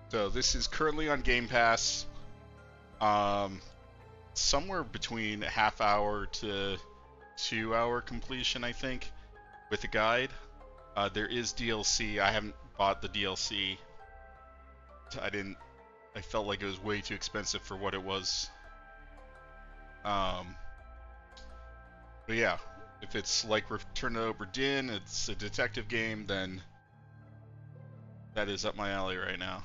So this is currently on Game Pass. Somewhere between a half hour to 2 hour completion, I think, with a guide. There is DLC. I haven't bought the DLC. I felt like it was way too expensive for what it was. But yeah, if it's like Return to Obra Dinn, it's a detective game, then that is up my alley right now.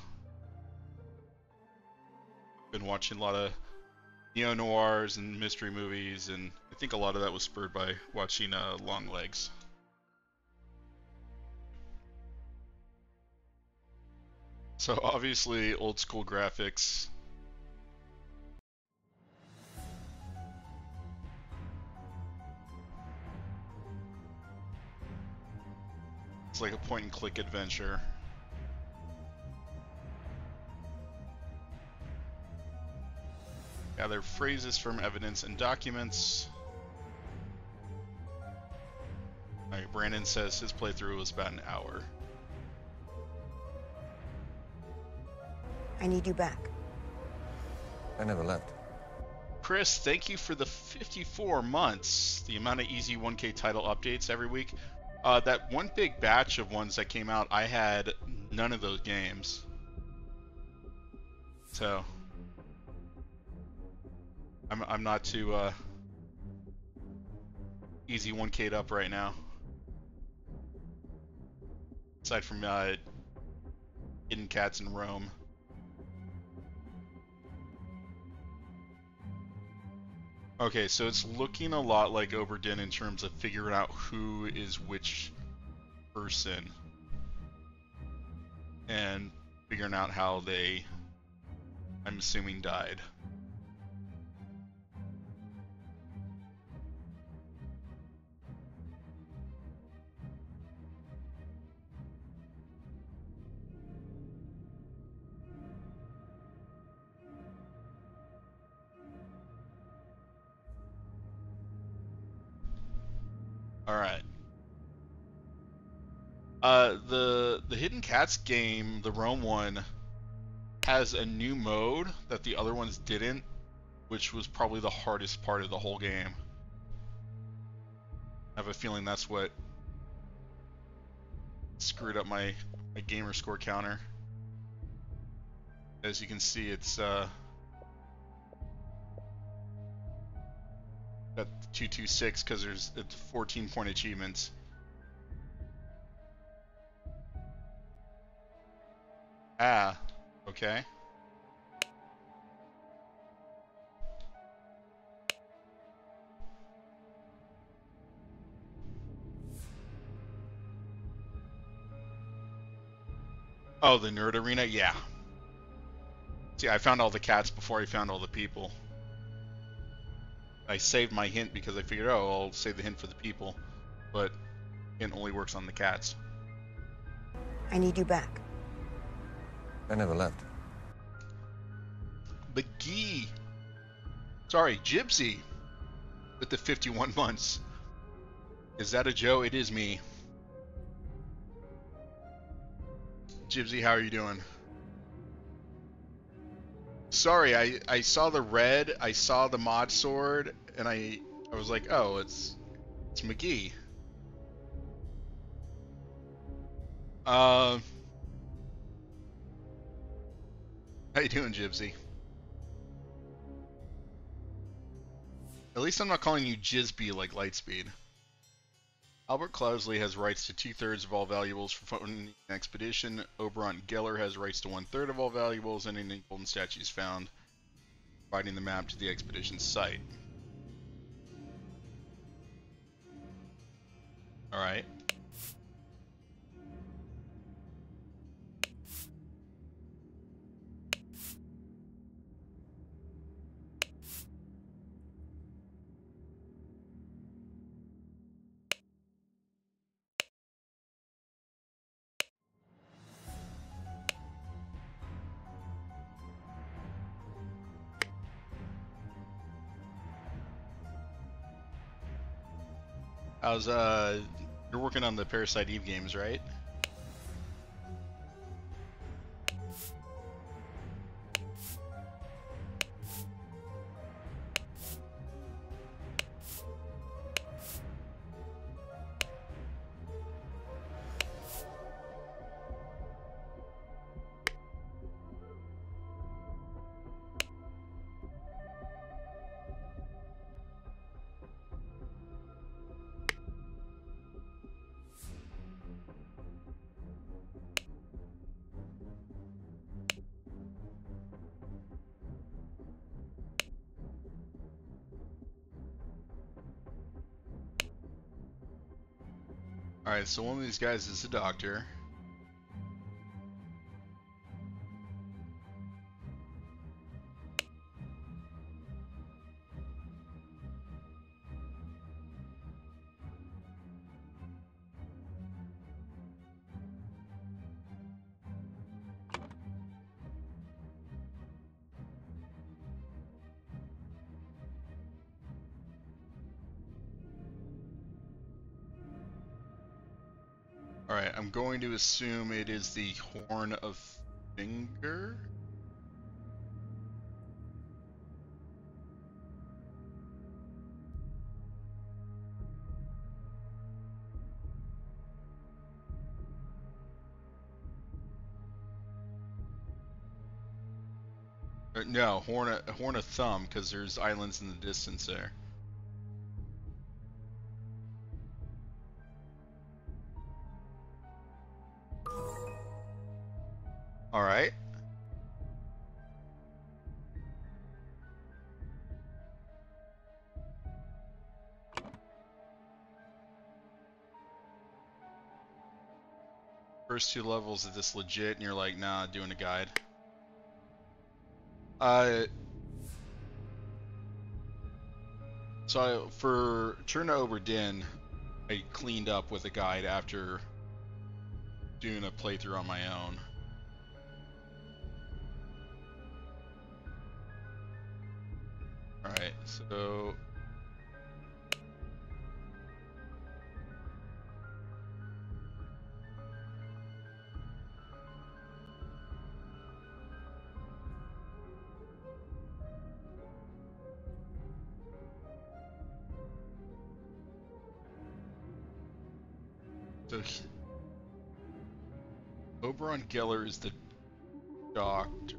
Been watching a lot of neo-noirs and mystery movies, and I think a lot of that was spurred by watching Long Legs. So obviously old school graphics. It's like a point and click adventure. Gather phrases from evidence and documents. Alright, Brandon says his playthrough was about an hour. I need you back. I never left. Chris, thank you for the 54 months. The amount of easy 1K title updates every week. That one big batch of ones that came out, I had none of those games. So I'm not too easy 1K'd up right now. Aside from Hidden Cats in Rome. Okay, so it's looking a lot like Obra Dinn in terms of figuring out who is which person. And figuring out how they, I'm assuming, died. Alright. The Hidden Cats game, the Rome one, has a new mode that the other ones didn't, which was probably the hardest part of the whole game. I have a feeling that's what screwed up my gamer score counter. As you can see, it's got 226 because it's 14-point achievements. Ah, okay. Oh, the nerd arena? Yeah. See, I found all the cats before I found all the people. I saved my hint because I figured, oh, I'll save the hint for the people. But hint only works on the cats. I need you back. I never left. McGee. Sorry, Gypsy. With the 51 months. Is that a Joe? It is me. Gypsy, how are you doing? Sorry, I saw the red, I saw the mod sword, and I was like, oh, it's McGee. How you doing, Gypsy? At least I'm not calling you Jizby like Lightspeed. Albert Cloudesley has rights to 2/3 of all valuables for funding an expedition. Oberon Geller has rights to 1/3 of all valuables and any golden statues found, providing the map to the expedition site. Alright. How's you're working on the Parasite Eve games, right? Alright, so one of these guys is a doctor. Alright, I'm going to assume it is the Horn of Finger? No, Horn of Thumb, because there's islands in the distance there. Alright. First two levels of this legit, and you're like, nah, doing a guide. So for Cherna Obra Dinn, I cleaned up with a guide after doing a playthrough on my own. Alright, so... Oberon Geller is the doctor.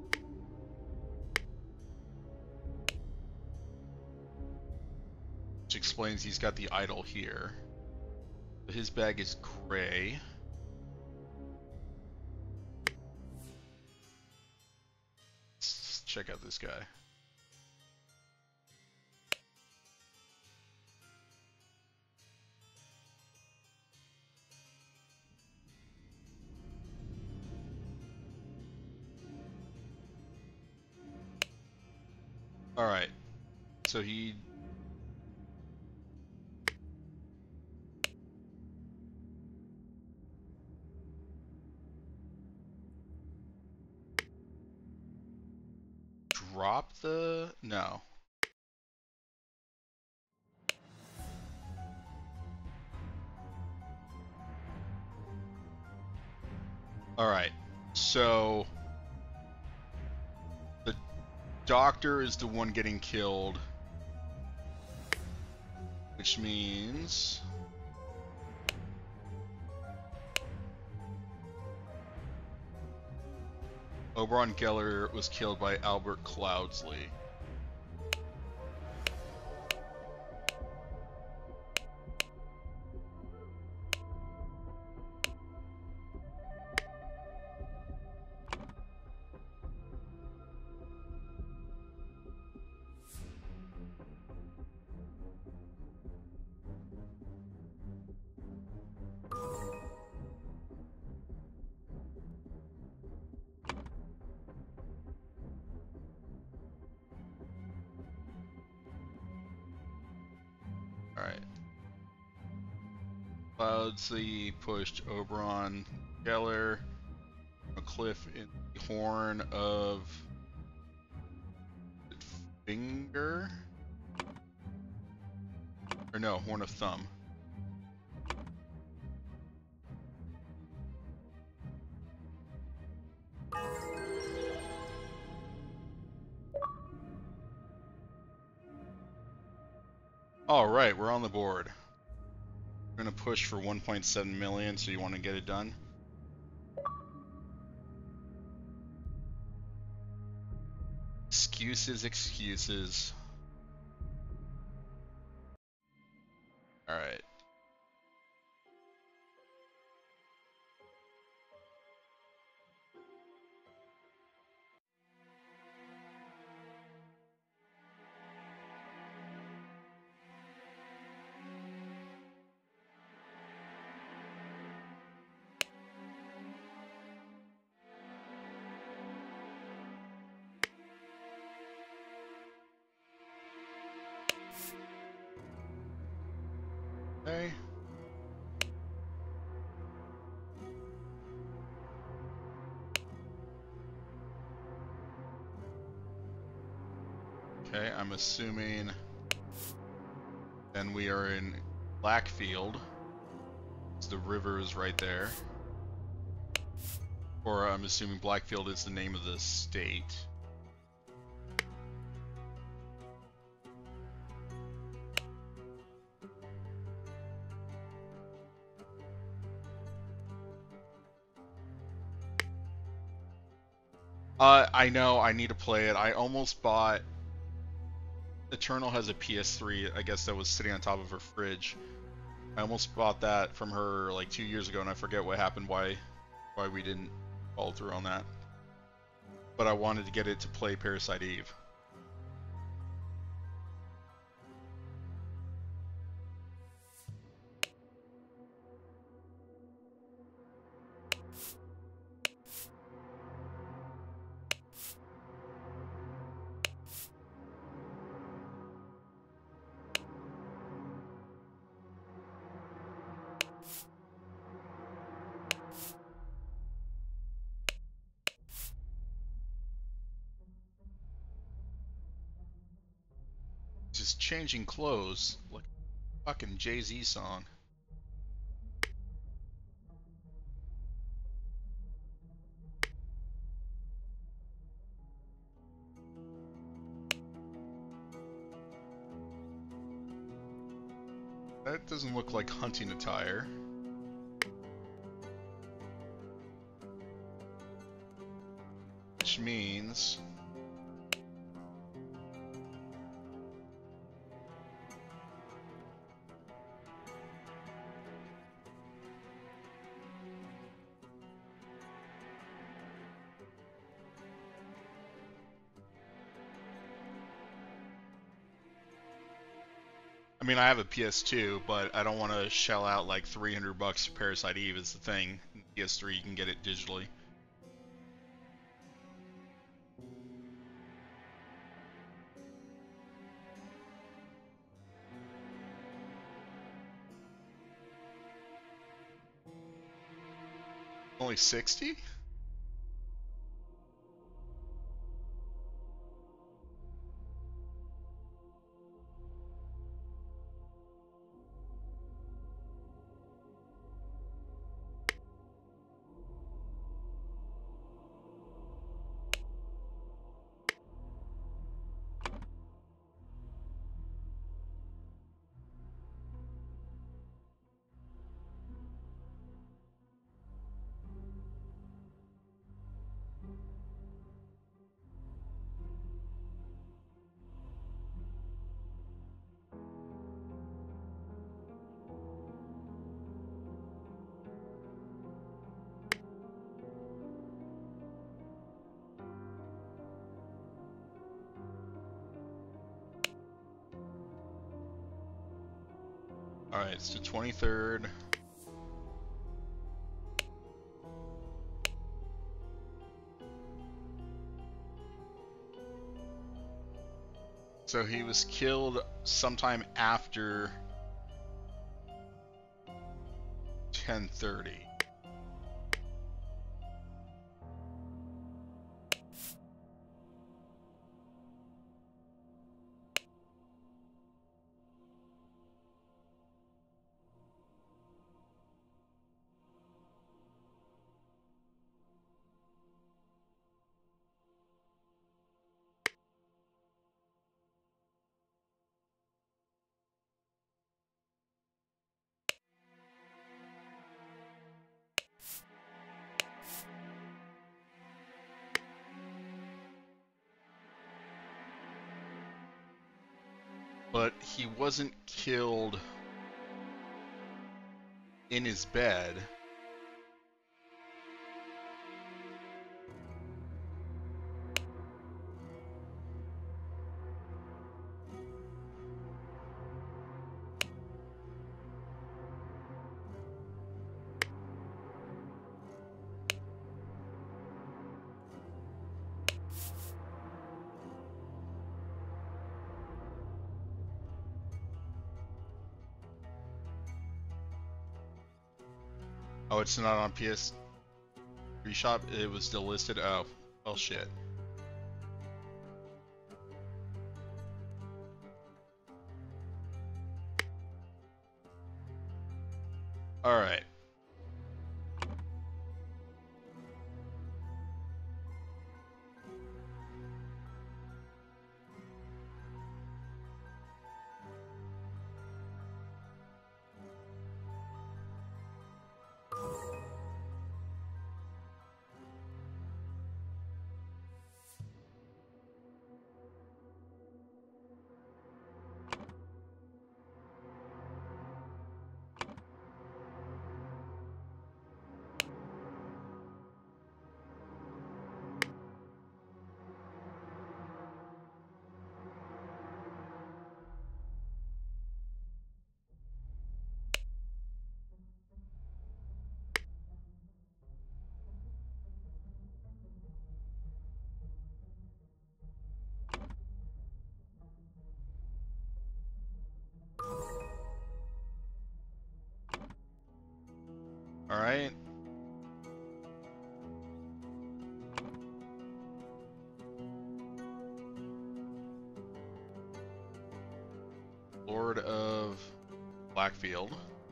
Which explains he's got the idol here. His bag is gray. Let's check out this guy. Alright, so he... Drop the... No. Alright, so... The doctor is the one getting killed. Which means... Oberon Geller was killed by Albert Cloudsley. Alright. Cloudsley pushed Oberon Geller a cliff in the Horn of Finger? Or no, Horn of Thumb. Alright, we're on the board. We're gonna push for 1.7 million, so you want to get it done? Excuses, excuses. Alright. Okay. Okay, I'm assuming then we are in Blackfield. The river is right there. Or I'm assuming Blackfield is the name of the state. I know, I need to play it. I almost bought... Eternal has a PS3, I guess that was sitting on top of her fridge. I almost bought that from her like 2 years ago, and I forget what happened, why we didn't follow through on that. But I wanted to get it to play Parasite Eve. Just changing clothes like a fucking Jay-Z song. That doesn't look like hunting attire. Which means... I mean, I have a PS2, but I don't want to shell out like $300 for Parasite Eve is the thing. PS3, you can get it digitally. Only 60? Alright, it's the 23rd. So he was killed sometime after 10:30. But he wasn't killed in his bed. Oh, it's not on PS3 shop. It was still listed. Oh, well, shit. All right. All right. Lord of Blackfield.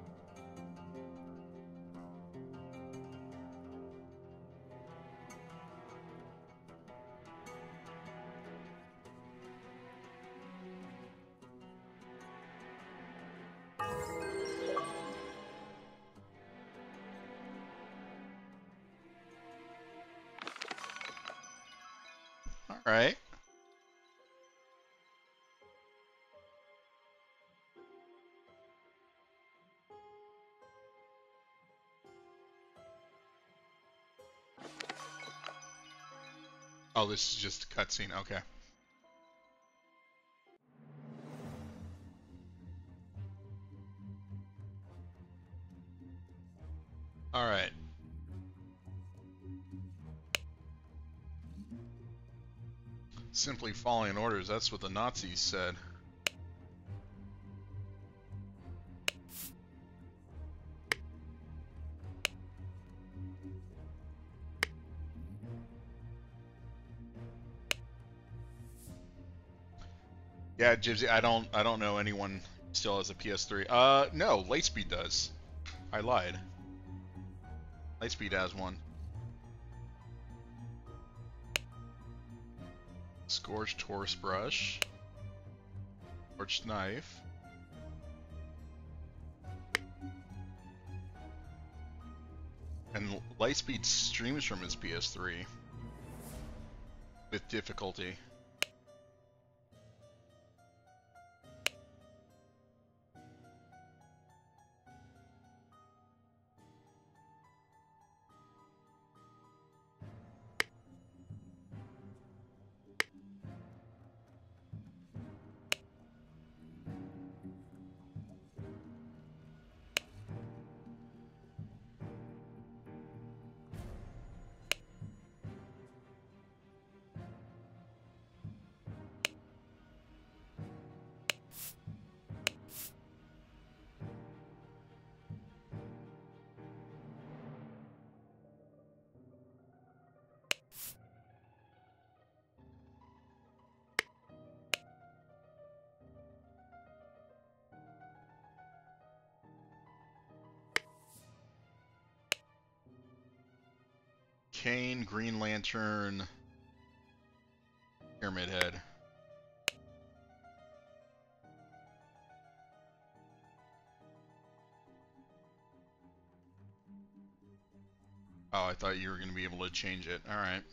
All right. Oh, this is just a cutscene. Okay. All right. Simply following orders. That's what the Nazis said. Yeah, Gypsy. I don't know anyone still has a PS3. No. Lightspeed does. I lied. Lightspeed has one. Scorched horse brush. Scorched knife. And Lightspeed streams from his PS3 with difficulty. Kane, Green Lantern, Pyramid Head. Oh, I thought you were going to be able to change it. Alright.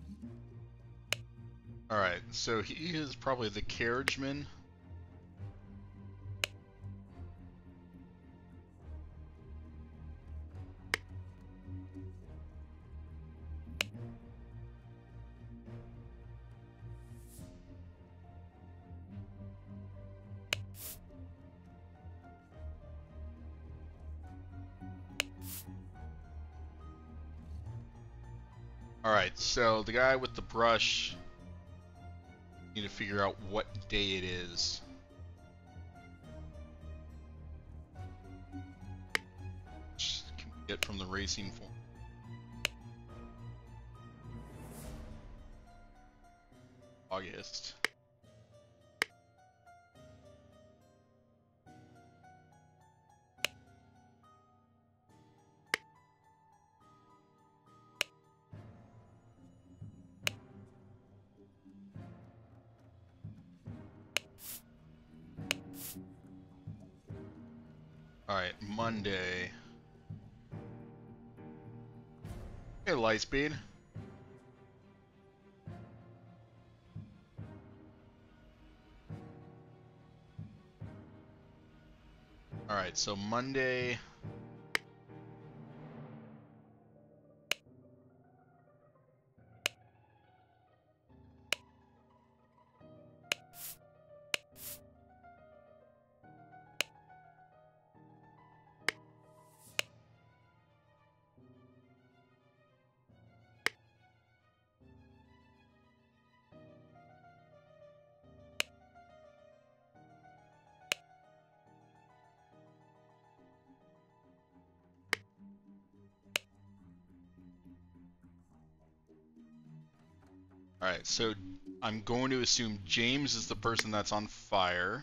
Alright, so he is probably the carriageman. Alright, so the guy with the brush, need to figure out what day it is. Which can we get from the racing form. August. Alright, Monday. Hey, Lightspeed. Alright, so Monday. Alright, so I'm going to assume James is the person that's on fire.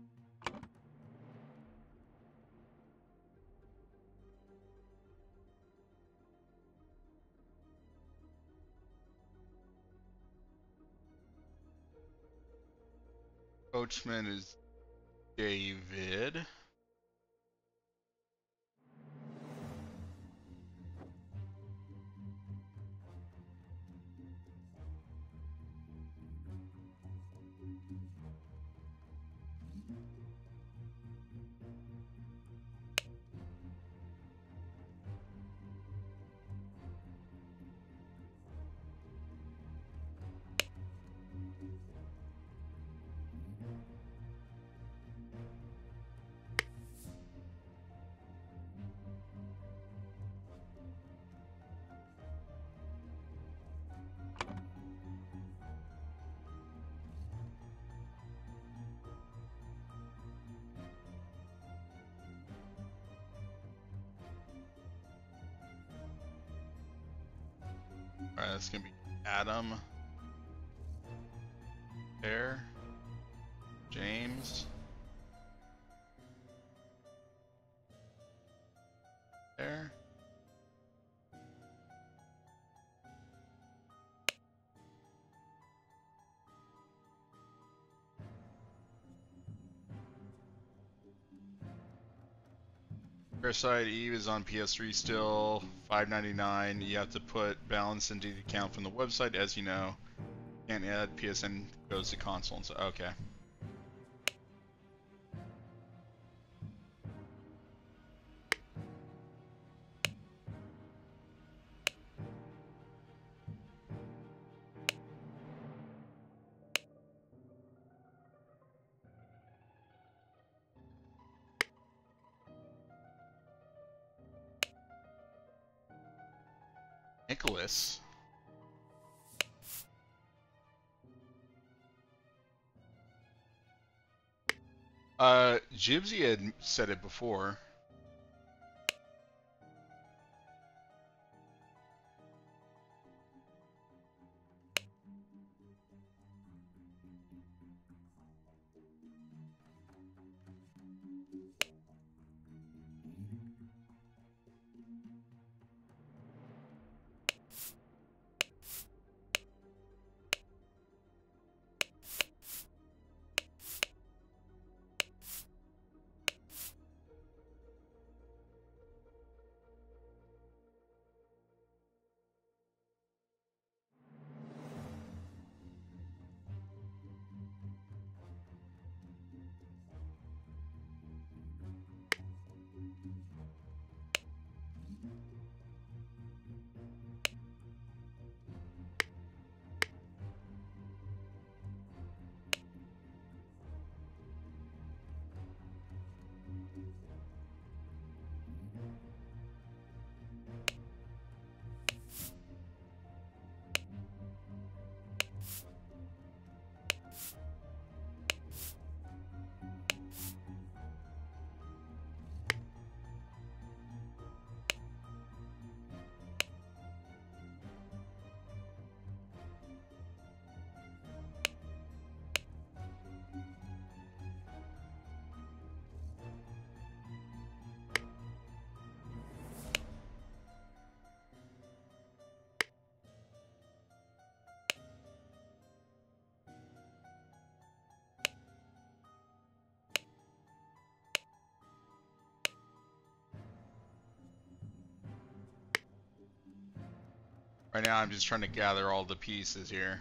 Coachman is David. Alright, that's gonna be Adam. There. James. There. Parasite Eve is on PS3 still, $5.99. You have to put balance into the account from the website, as you know. Can't add PSN goes to console and so okay. Nicholas. Jibsy had said it before. Right now, I'm just trying to gather all the pieces here.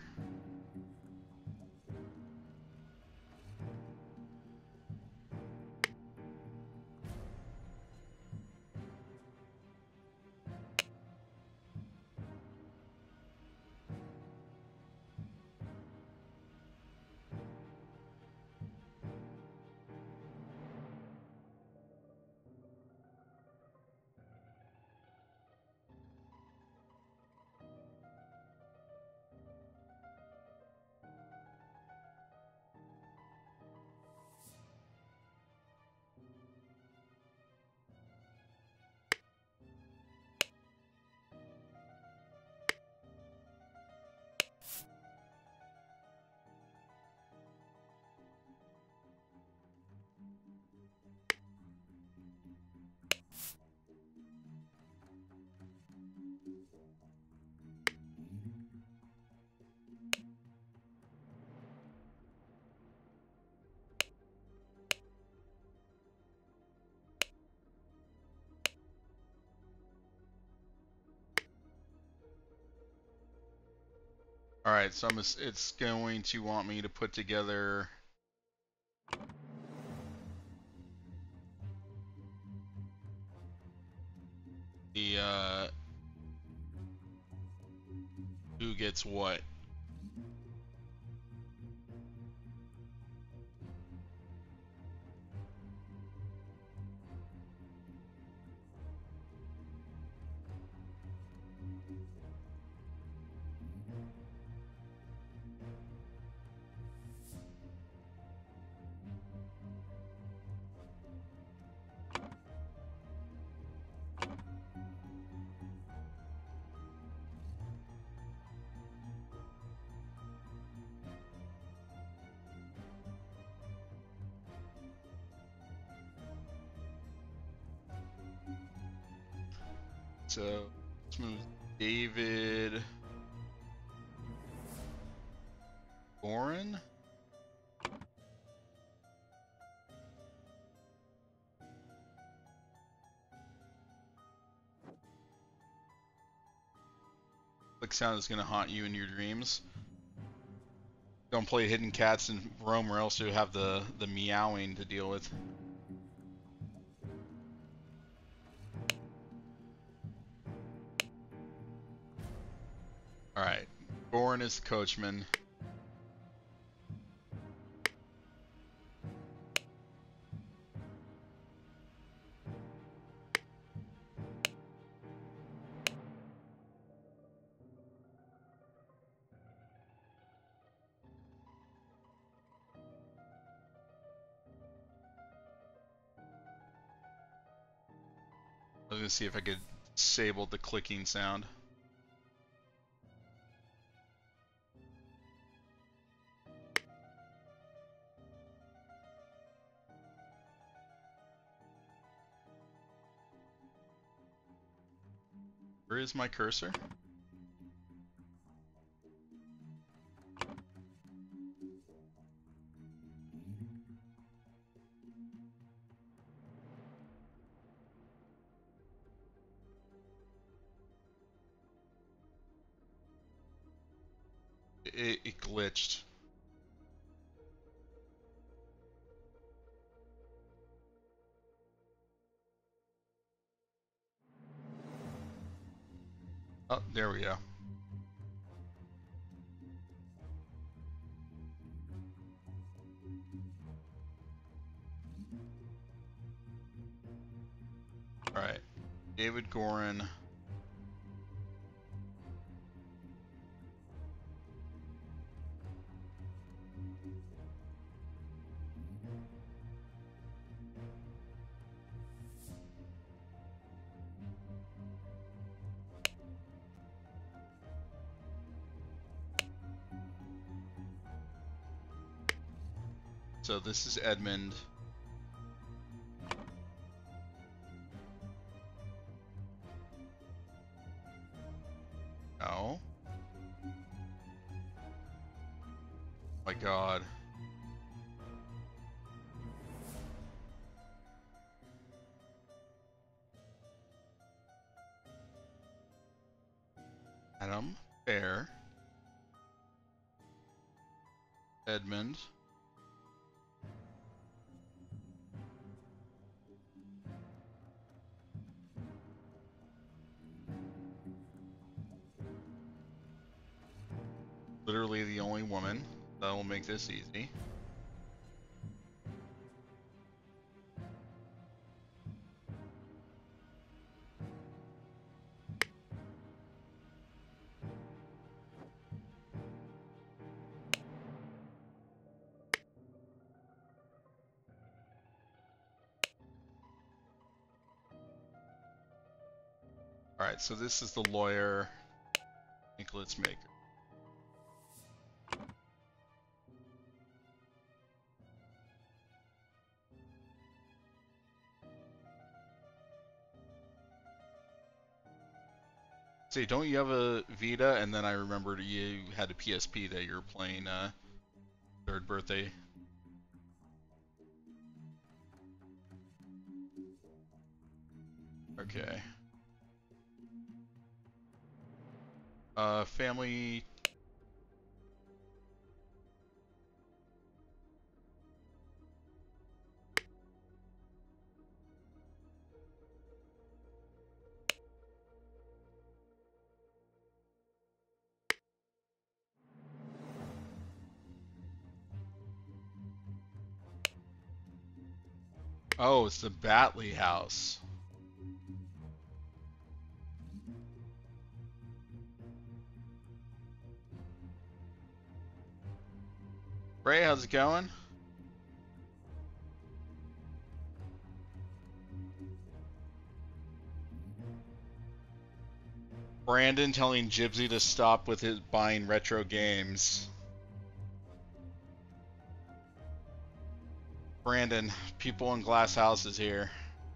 Alright, so it's going to want me to put together the, who gets what. So, let's move David Gorin. Click sound is going to haunt you in your dreams. Don't play hidden cats in Rome, or else you have the meowing to deal with. Alright, Gorin is the coachman. I was going to see if I could disable the clicking sound. Where is my cursor? It glitched. Oh, there we go. Alright. David Gorin. So this is Edmund. No. My God. Adam, Bear, Edmund, literally the only woman. That will make this easy. Alright, so this is the lawyer, Nicholas Maker. See, don't you have a Vita? And then I remembered you had a PSP that you were playing third birthday. Okay. Family. Oh, it's the Batley house. Ray, how's it going? Brandon telling Gypsy to stop with his buying retro games. Brandon, people in glass houses here.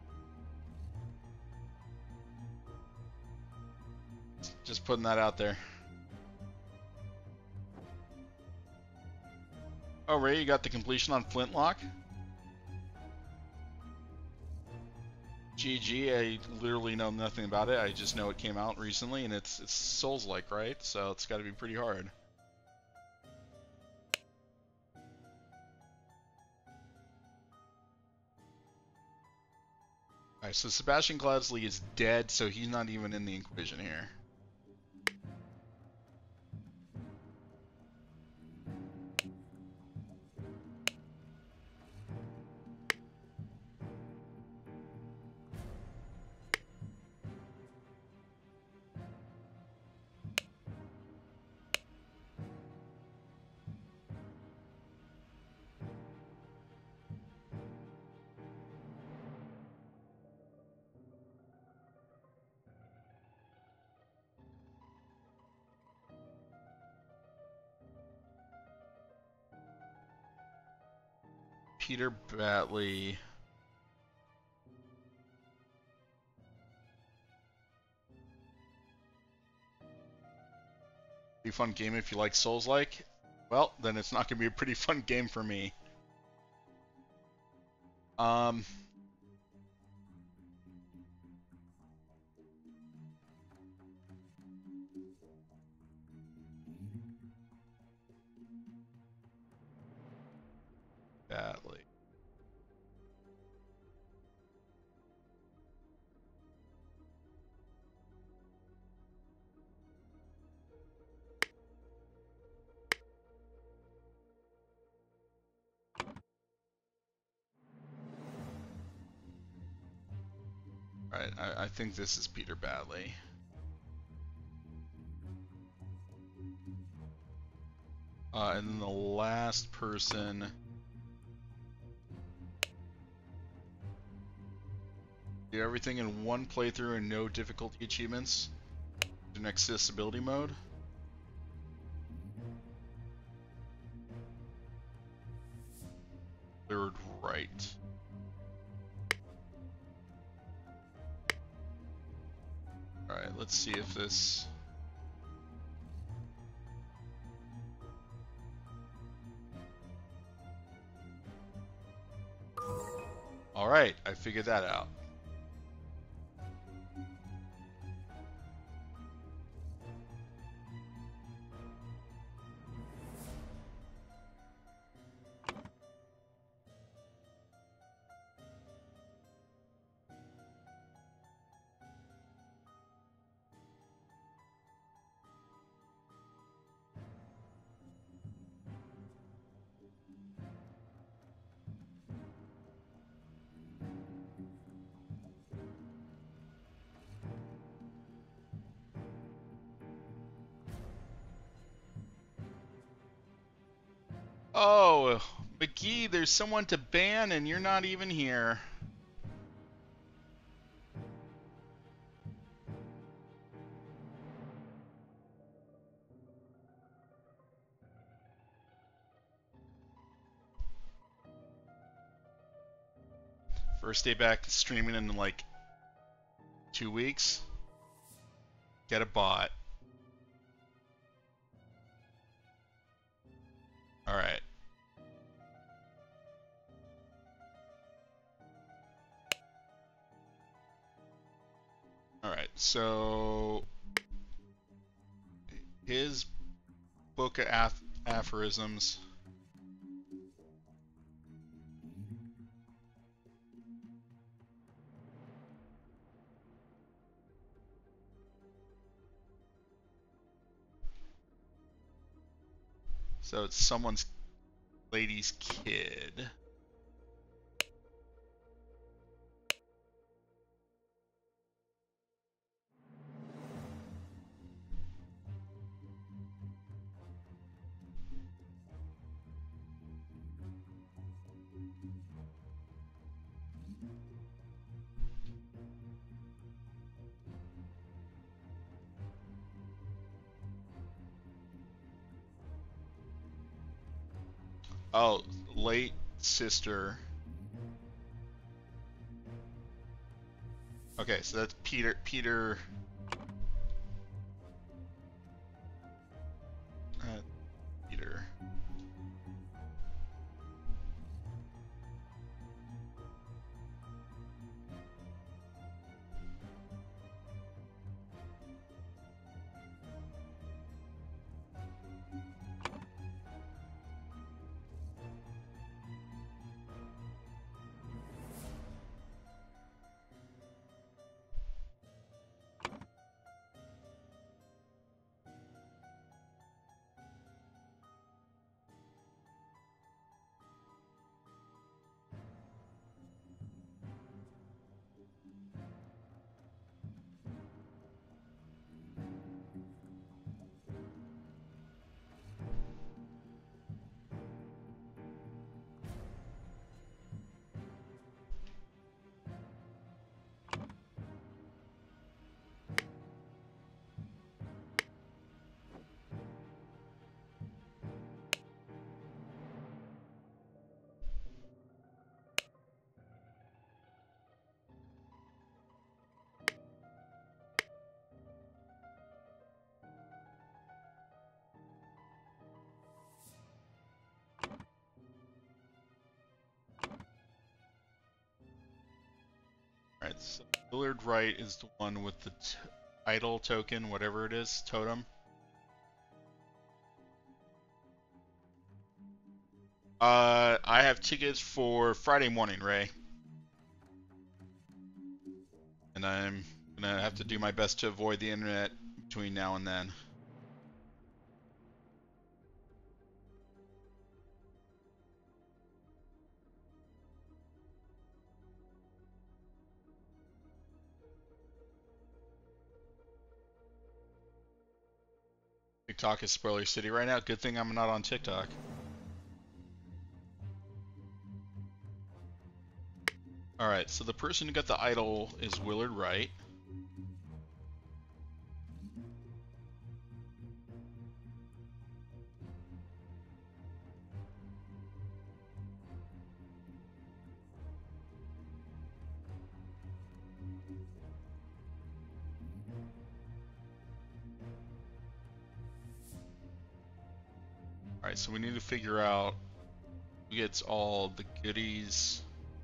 Just putting that out there. Oh, Ray, you got the completion on Flintlock? GG, I literally know nothing about it. I just know it came out recently, and it's Souls-like, right? So it's got to be pretty hard. Alright, so Sebastian Cloudsley is dead, so he's not even in the Inquisition here. Peter Batley. Pretty fun game if you like Souls-like. Well, then it's not going to be a pretty fun game for me. Batley. Alright, I think this is Peter Batley. And then the last person... Do everything in one playthrough and no difficulty achievements. In accessibility mode. Third right. Alright, let's see if this... Alright, I figured that out. Oh, McGee, there's someone to ban and you're not even here. First day back streaming in like 2 weeks. Get a bot. Alright. Alright, so his book of aphorisms. So it's someone's lady's kid. Oh, late sister. Okay, so that's Peter. Peter. Alright, so Willard Wright is the one with the idol token, whatever it is, totem. I have tickets for Friday morning, Ray. And I'm gonna have to do my best to avoid the internet between now and then. TikTok is spoiler city right now. Good thing I'm not on TikTok. Alright, so the person who got the idol is Willard Wright. Alright, so we need to figure out who gets all the goodies.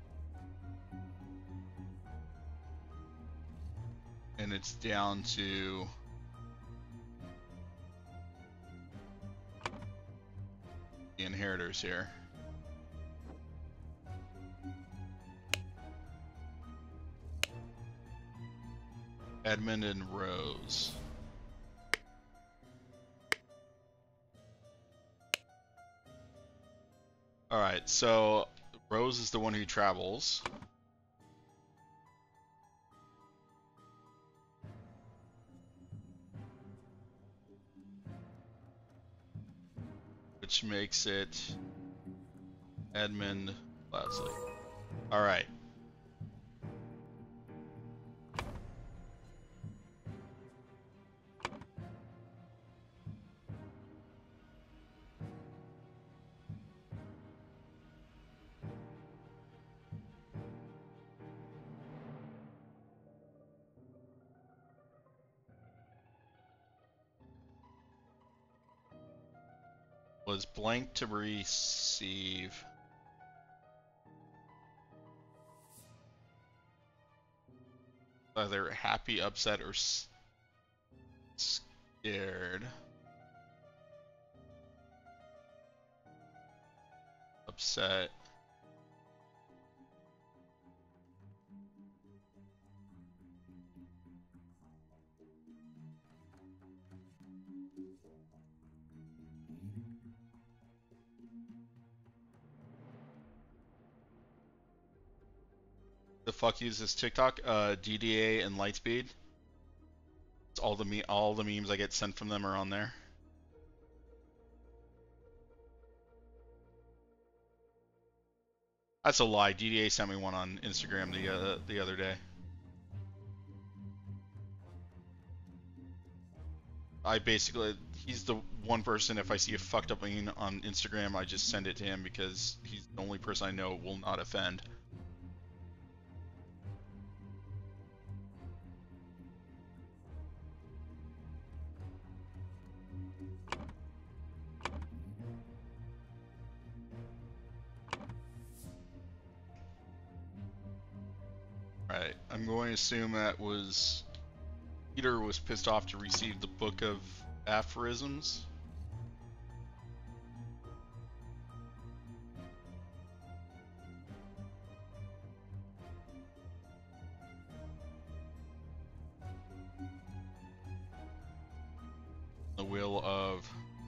And it's down to the inheritors here. Edmund and Rose. Alright, so Rose is the one who travels. Which makes it Edmund Cloudsley. All right. Was blank to receive. Either happy, upset, or scared. Upset. The fuck uses TikTok? DDA and Lightspeed. It's all the memes I get sent from them are on there. That's a lie. DDA sent me one on Instagram the other day. He's the one person, if I see a fucked up meme on Instagram, I just send it to him because he's the only person I know will not offend. Alright, I'm going to assume that was... Peter was pissed off to receive the Book of Aphorisms. The will of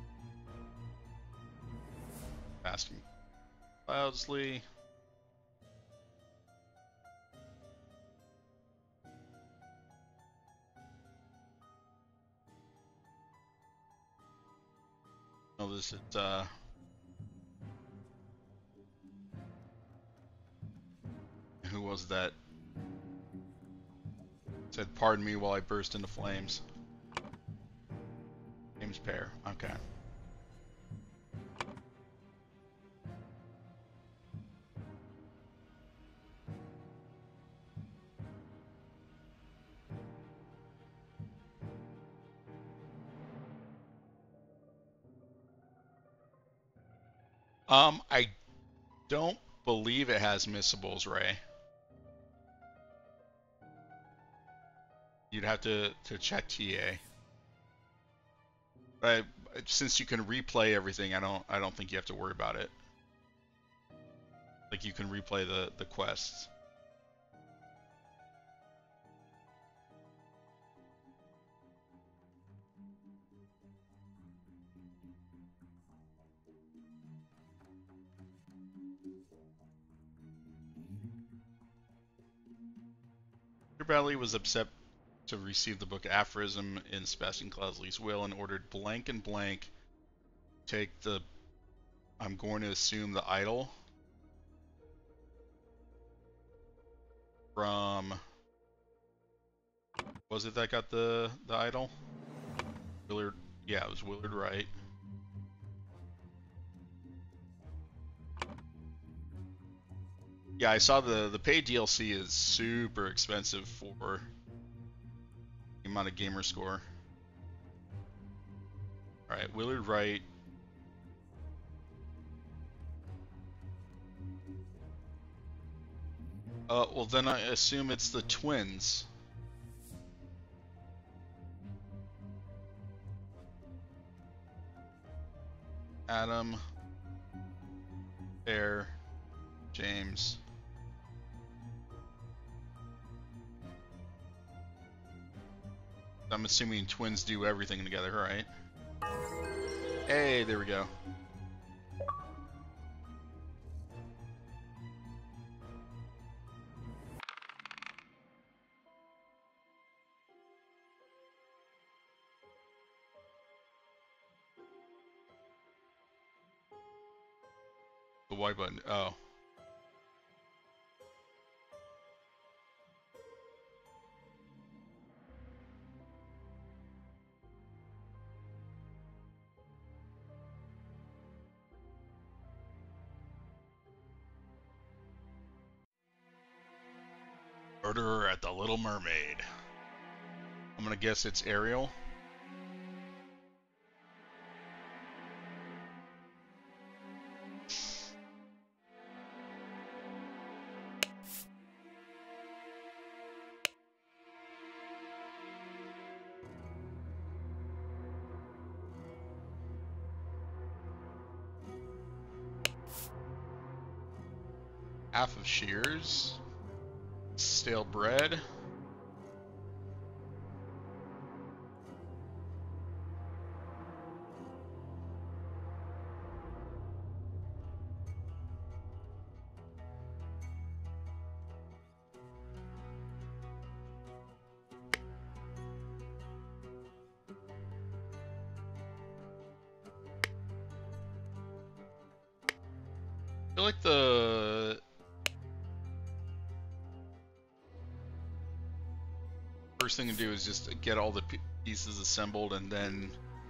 Fasting Cloudsley. Oh, this is who was that? Said, "Pardon me while I burst into flames." James Pear. Okay. I don't believe it has missables, Ray. You'd have to check TA. But since you can replay everything, I don't think you have to worry about it. Like, you can replay the quests. Peter Bradley was upset to receive the book Aphorism in Sebastian Cloudsley's will and ordered blank and blank take the, I'm going to assume, the idol from, was it that got the idol? Willard, yeah, it was Willard Wright. Yeah, I saw the paid DLC is super expensive for the amount of gamer score. Alright, Willard Wright. Well then I assume it's the twins. Adam, Pear, James. I'm assuming twins do everything together, right? Hey, there we go. The Y button. Oh. Murderer at the Little Mermaid. I'm gonna guess it's Ariel. Half of shears. Stale bread. I feel like the first thing to do is just get all the pieces assembled and then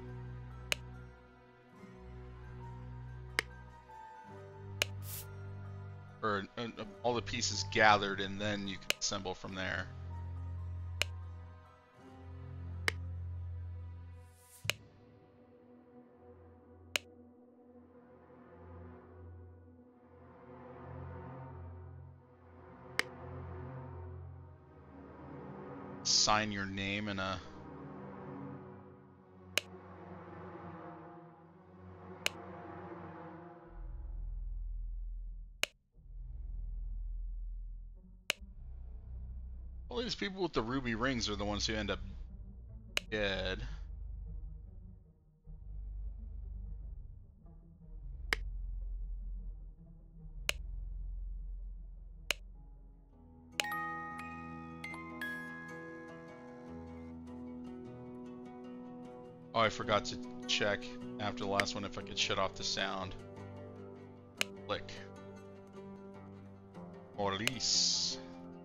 all the pieces gathered and then you can assemble from there. Sign your name in a all these people with the ruby rings are the ones who end up dead. Oh, I forgot to check after the last one if I could shut off the sound. Click. Release.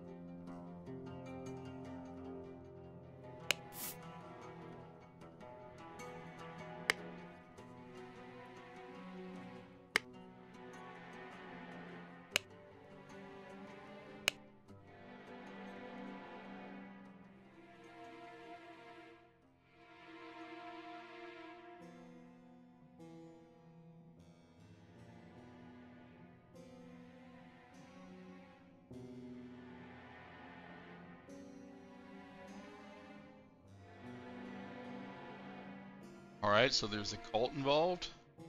Alright, so there's a cult involved.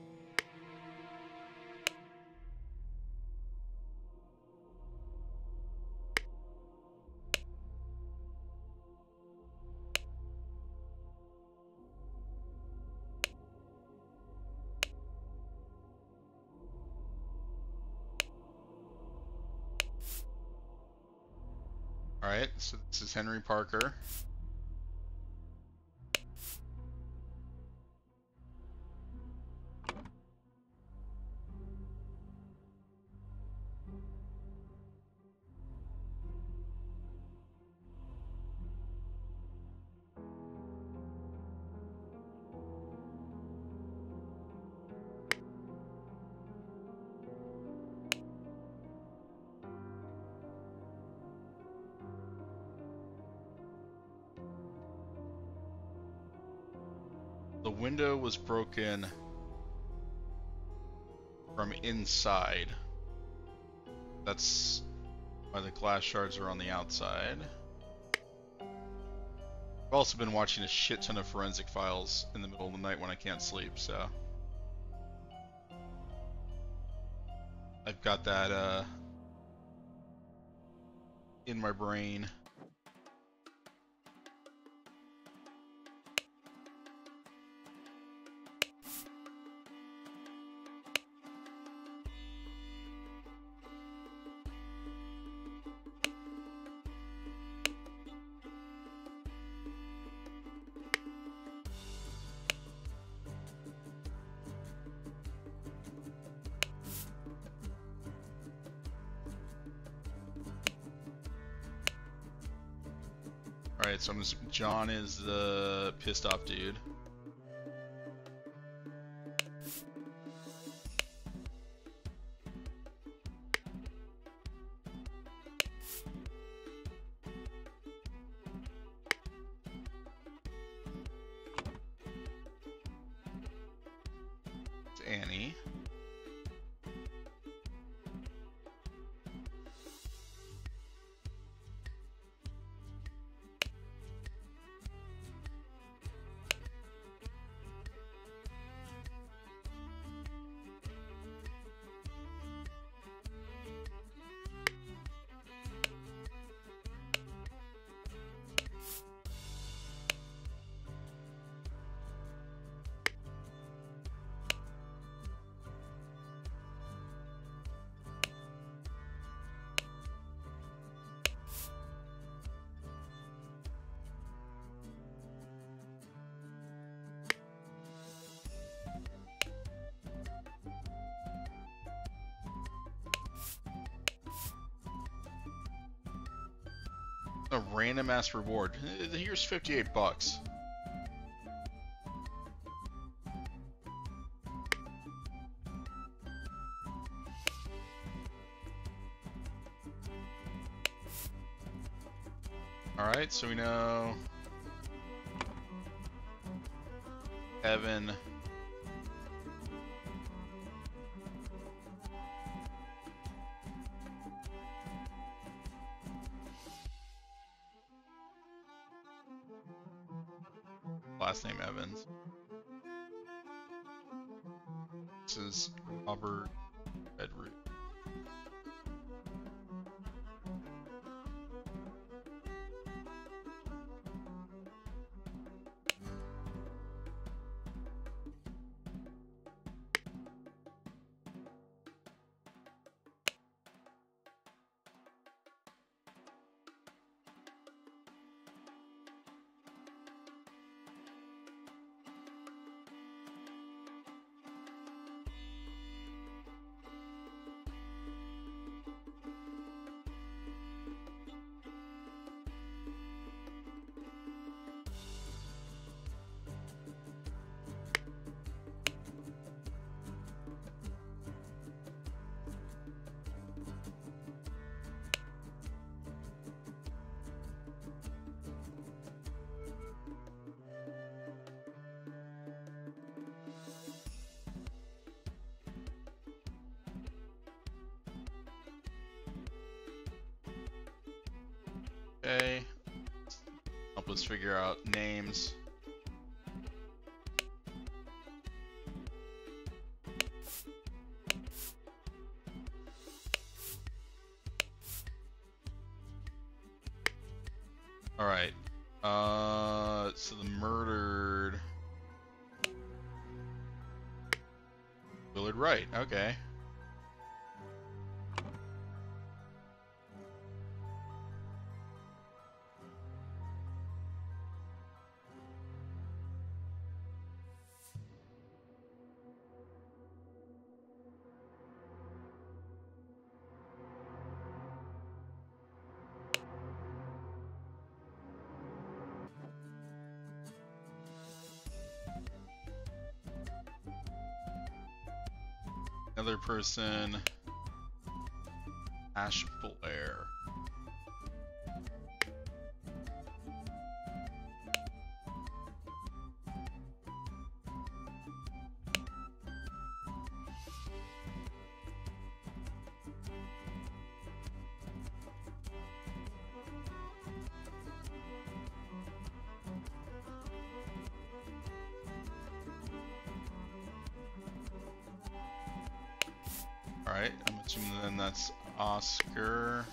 Alright, so this is Henry Parker. The window was broken from inside. That's why the glass shards are on the outside. I've also been watching a shit ton of Forensic Files in the middle of the night when I can't sleep, so I've got that in my brain. Alright, so John is the pissed off dude. It's Annie. A random ass reward. Here's 58 bucks. Alright, so we know Evan. Last name Evans. This is Robert Redroot. Okay. Help us figure out names. Alright. So the murdered Willard Wright, okay. Another person, Ash Blair. Alright, I'm assuming then that's Oscar.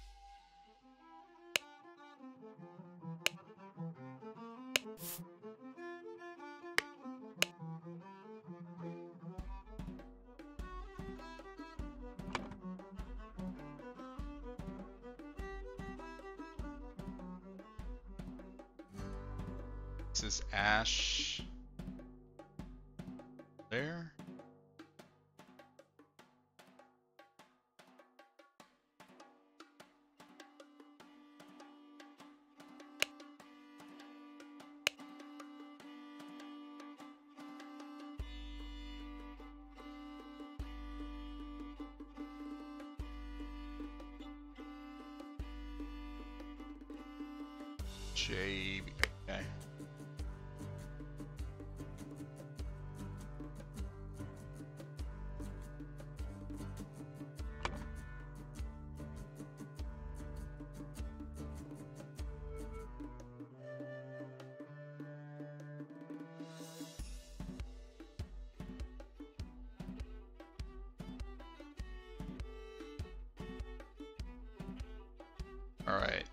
This is Ash there. JB. Okay. All right.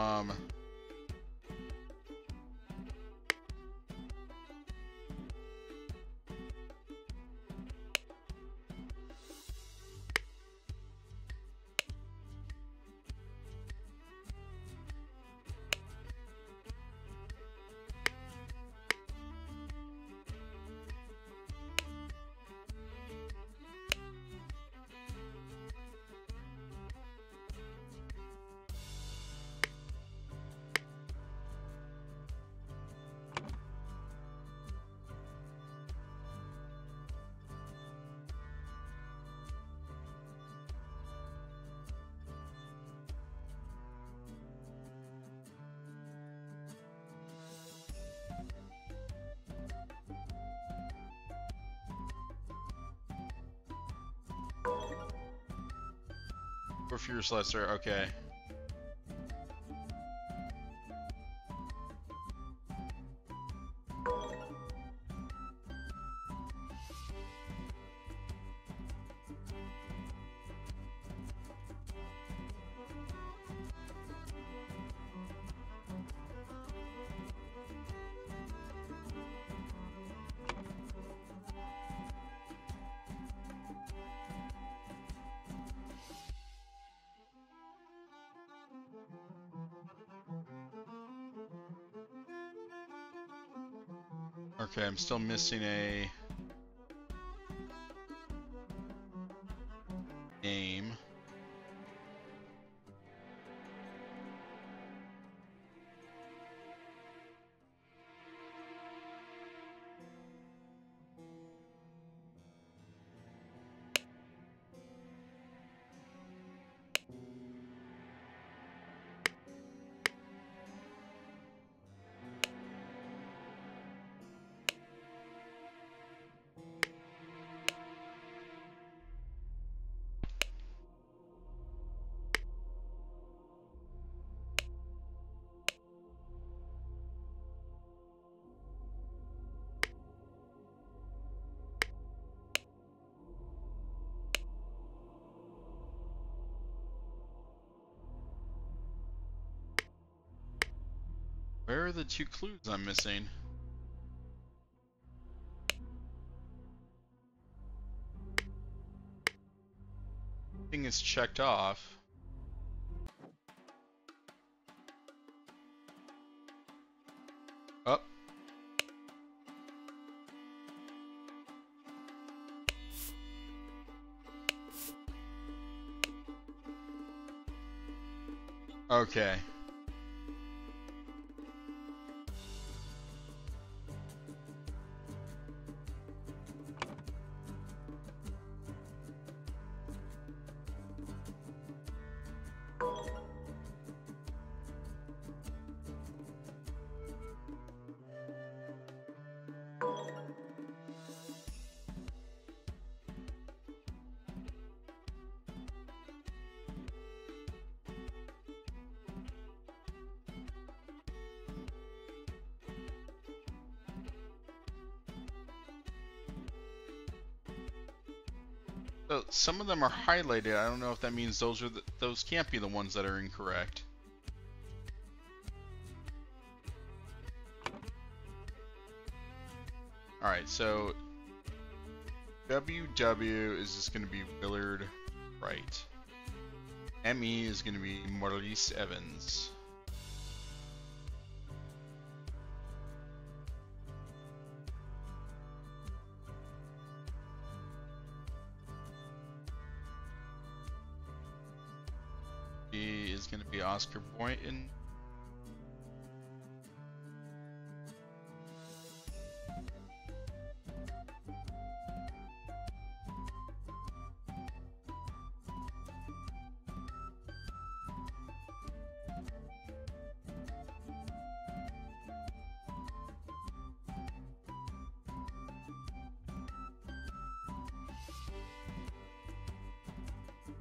For Fierce Lesser, okay. Okay, I'm still missing a name. Where are the two clues I'm missing? Thing is checked off. Up. Okay. So some of them are highlighted. I don't know if that means those can't be the ones that are incorrect. All right, so WW is just going to be Willard Wright. ME is going to be Maurice Evans. B is going to be Oscar Boynton.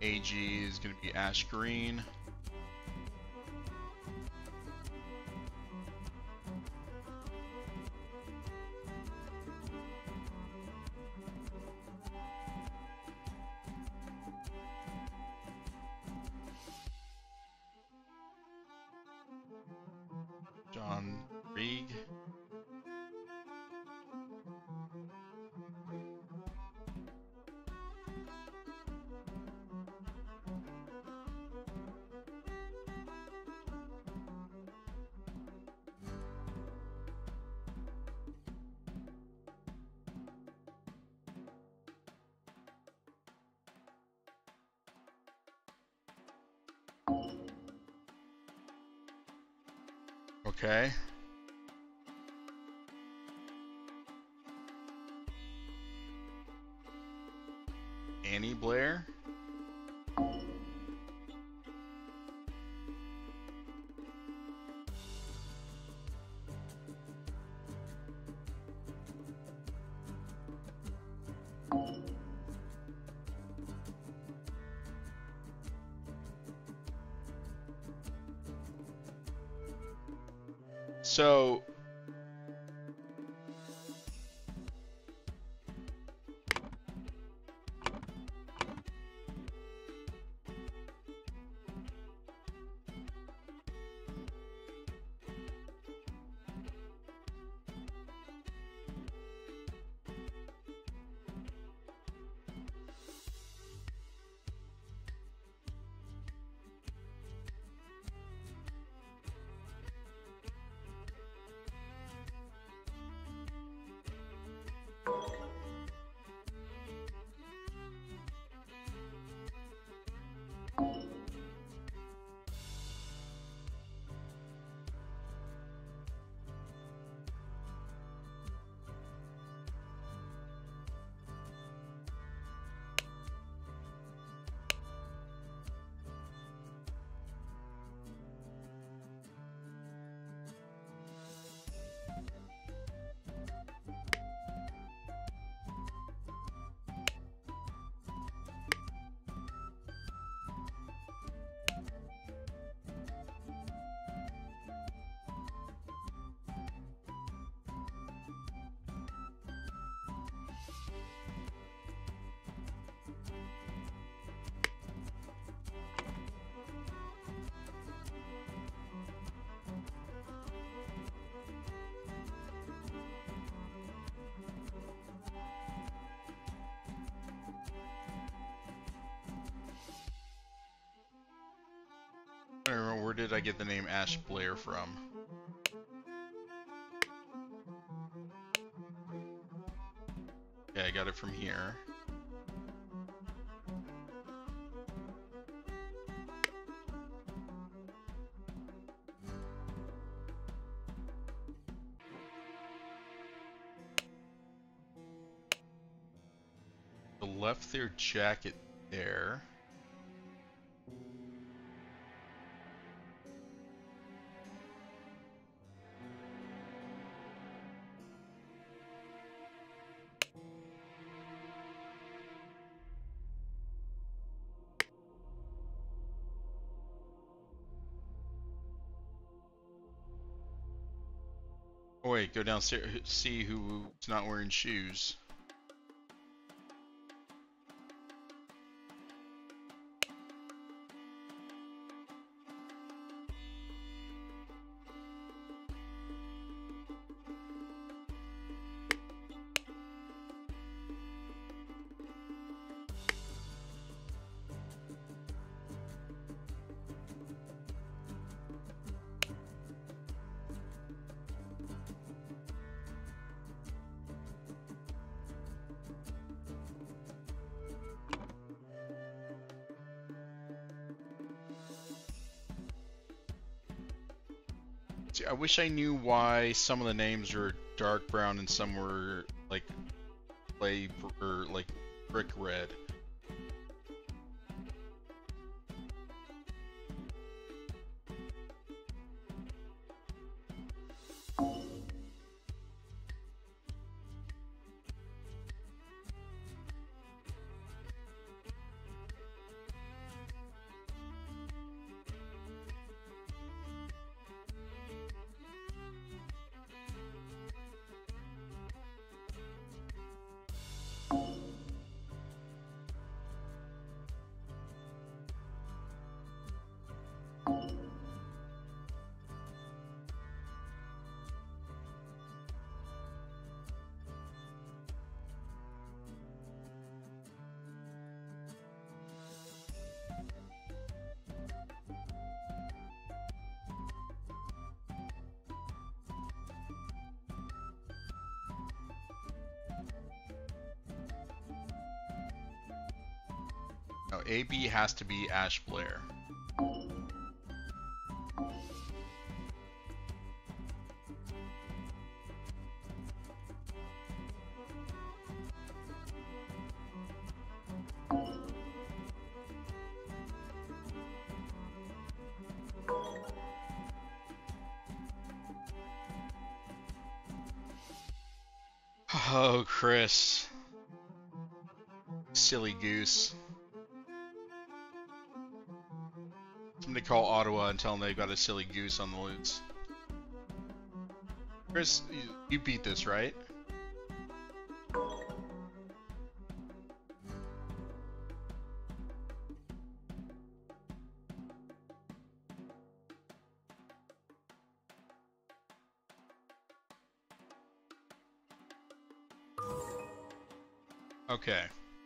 AG is going to be ash green. John Rieg. Okay. Annie Blair. So I don't remember, where did I get the name Ash Blair from? Yeah, I got it from here. I left their jacket there. Oh wait, go downstairs, see who's not wearing shoes. See, I wish I knew why some of the names are dark brown and some were like clay or like brick red. No, AB has to be Ash Blair. Oh, Chris. Silly goose. Somebody call Ottawa and tell them they've got a silly goose on the loose. Chris, you beat this, right? Okay.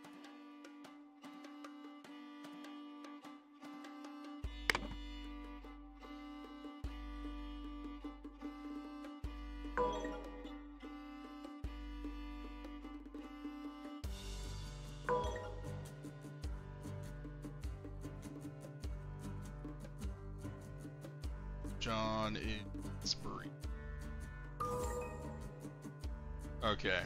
John Isbury. Okay.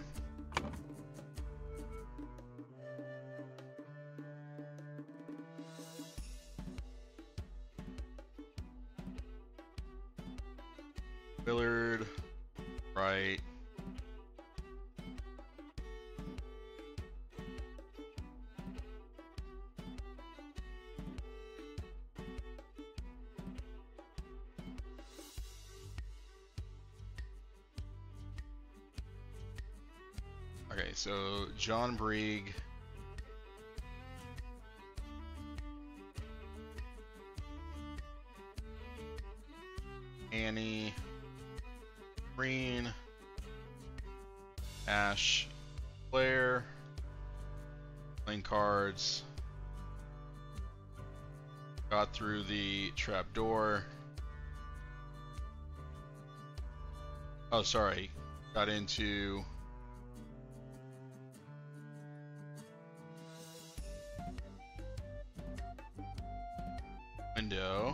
Willard, right. Okay, so John Brieg. Annie. Green. Ash. Blair. Playing cards. Got through the trap door. Oh, sorry. Got into window.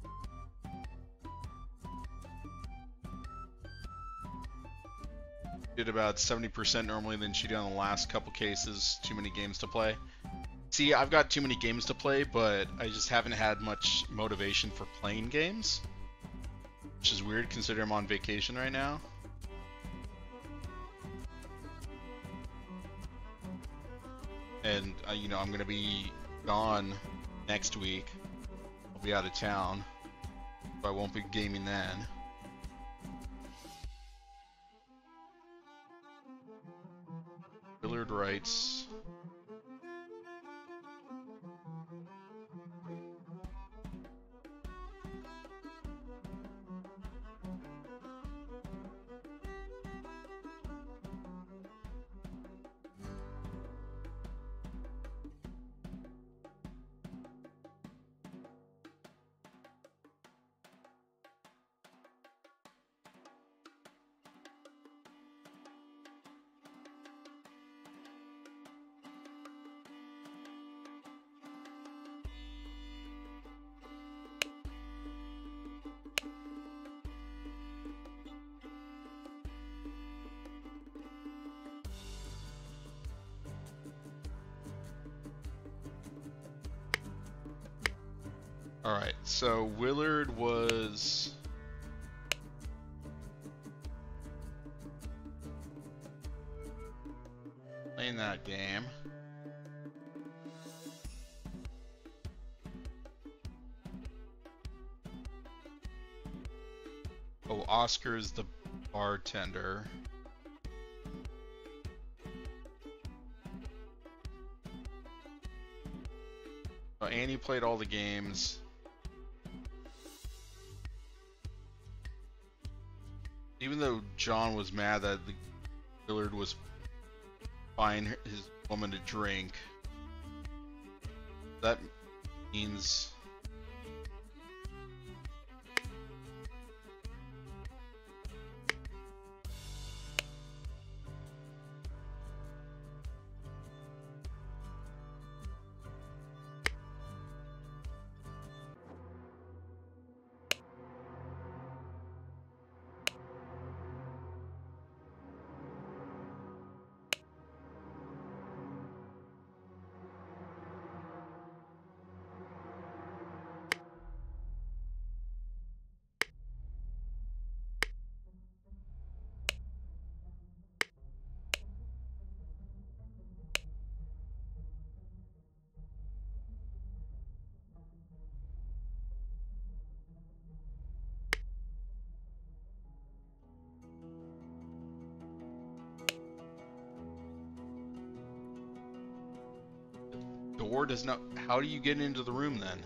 Did about 70% normally than she did on the last couple cases. Too many games to play. See, I've got too many games to play, but I just haven't had much motivation for playing games. Which is weird considering I'm on vacation right now. And, you know, I'm going to be gone next week. I'll be out of town. So I won't be gaming then. Willard writes. Alright, so Willard was playing that game. Oh, Oscar's the bartender. Oh, Annie played all the games. Even though John was mad that Willard was buying his woman a drink, that means door does not... How do you get into the room then?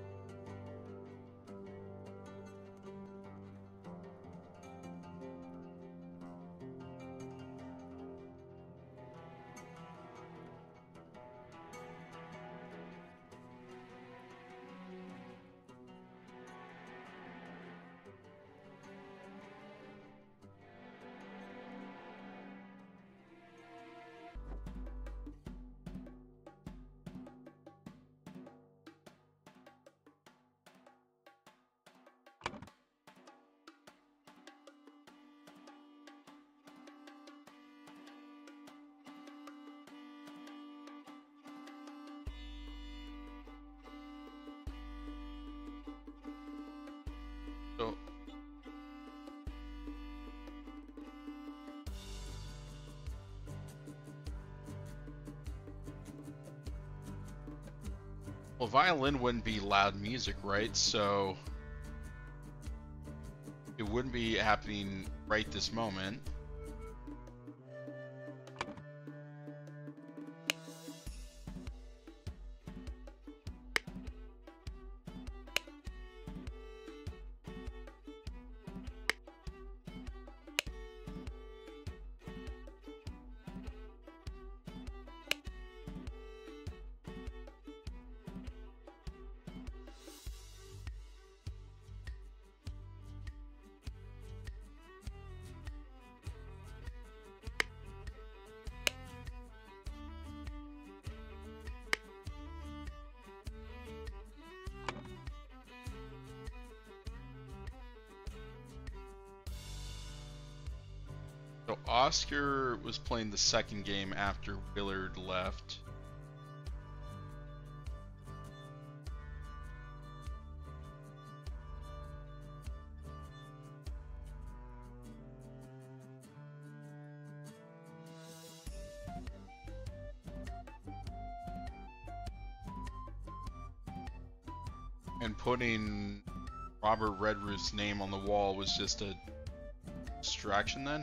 So... Well, violin wouldn't be loud music, right? So it wouldn't be happening right this moment. So Oscar was playing the second game after Willard left. And putting Robert Redruth's name on the wall was just a distraction then?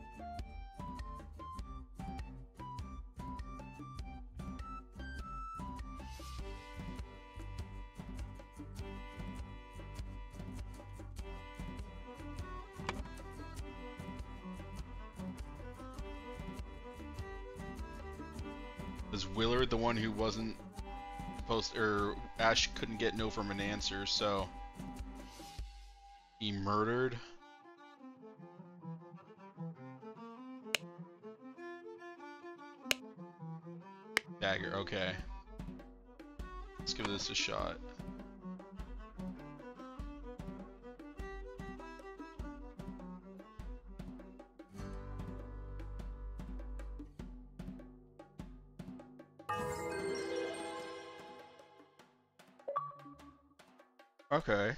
Was Willard the one who wasn't supposed, or Ash couldn't get no from an answer, so he murdered? Dagger, okay. Let's give this a shot. Okay.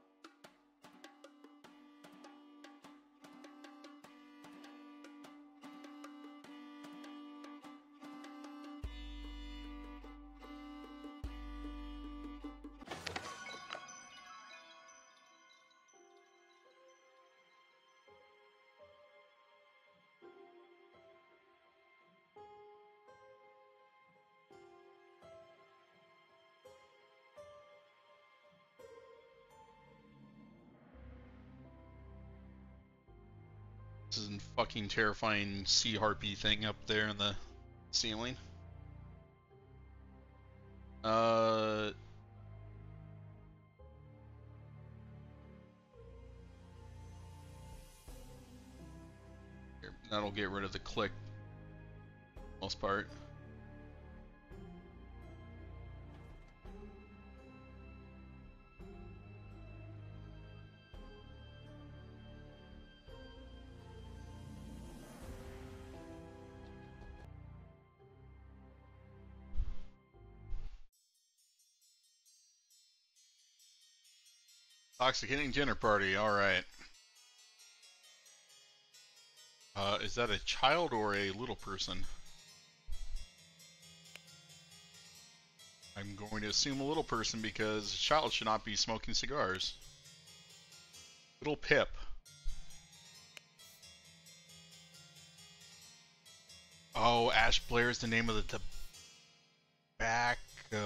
This is a fucking terrifying sea harpy thing up there in the ceiling. Here, that'll get rid of the click, most part. Intoxicating dinner party, alright. Is that a child or a little person? I'm going to assume a little person because a child should not be smoking cigars. Little Pip. Oh, Ash Blair is the name of the tobacco.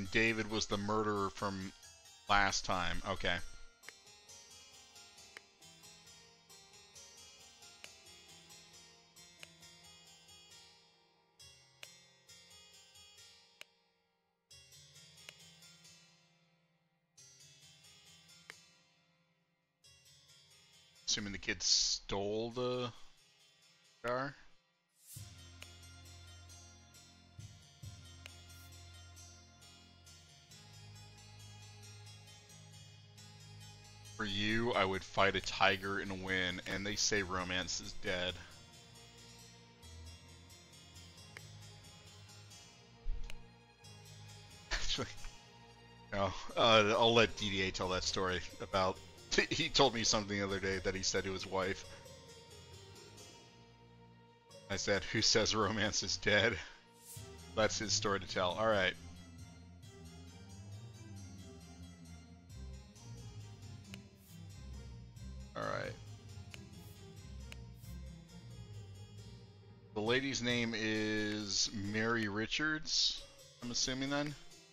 David was the murderer from last time. Okay. Assuming the kid stole the car. For you, I would fight a tiger and win, and they say romance is dead. Actually, no, I'll let DDA tell that story about. He told me something the other day that he said to his wife. I said, "Who says romance is dead?" That's his story to tell. All right. Alright. The lady's name is Mary Richards, I'm assuming then?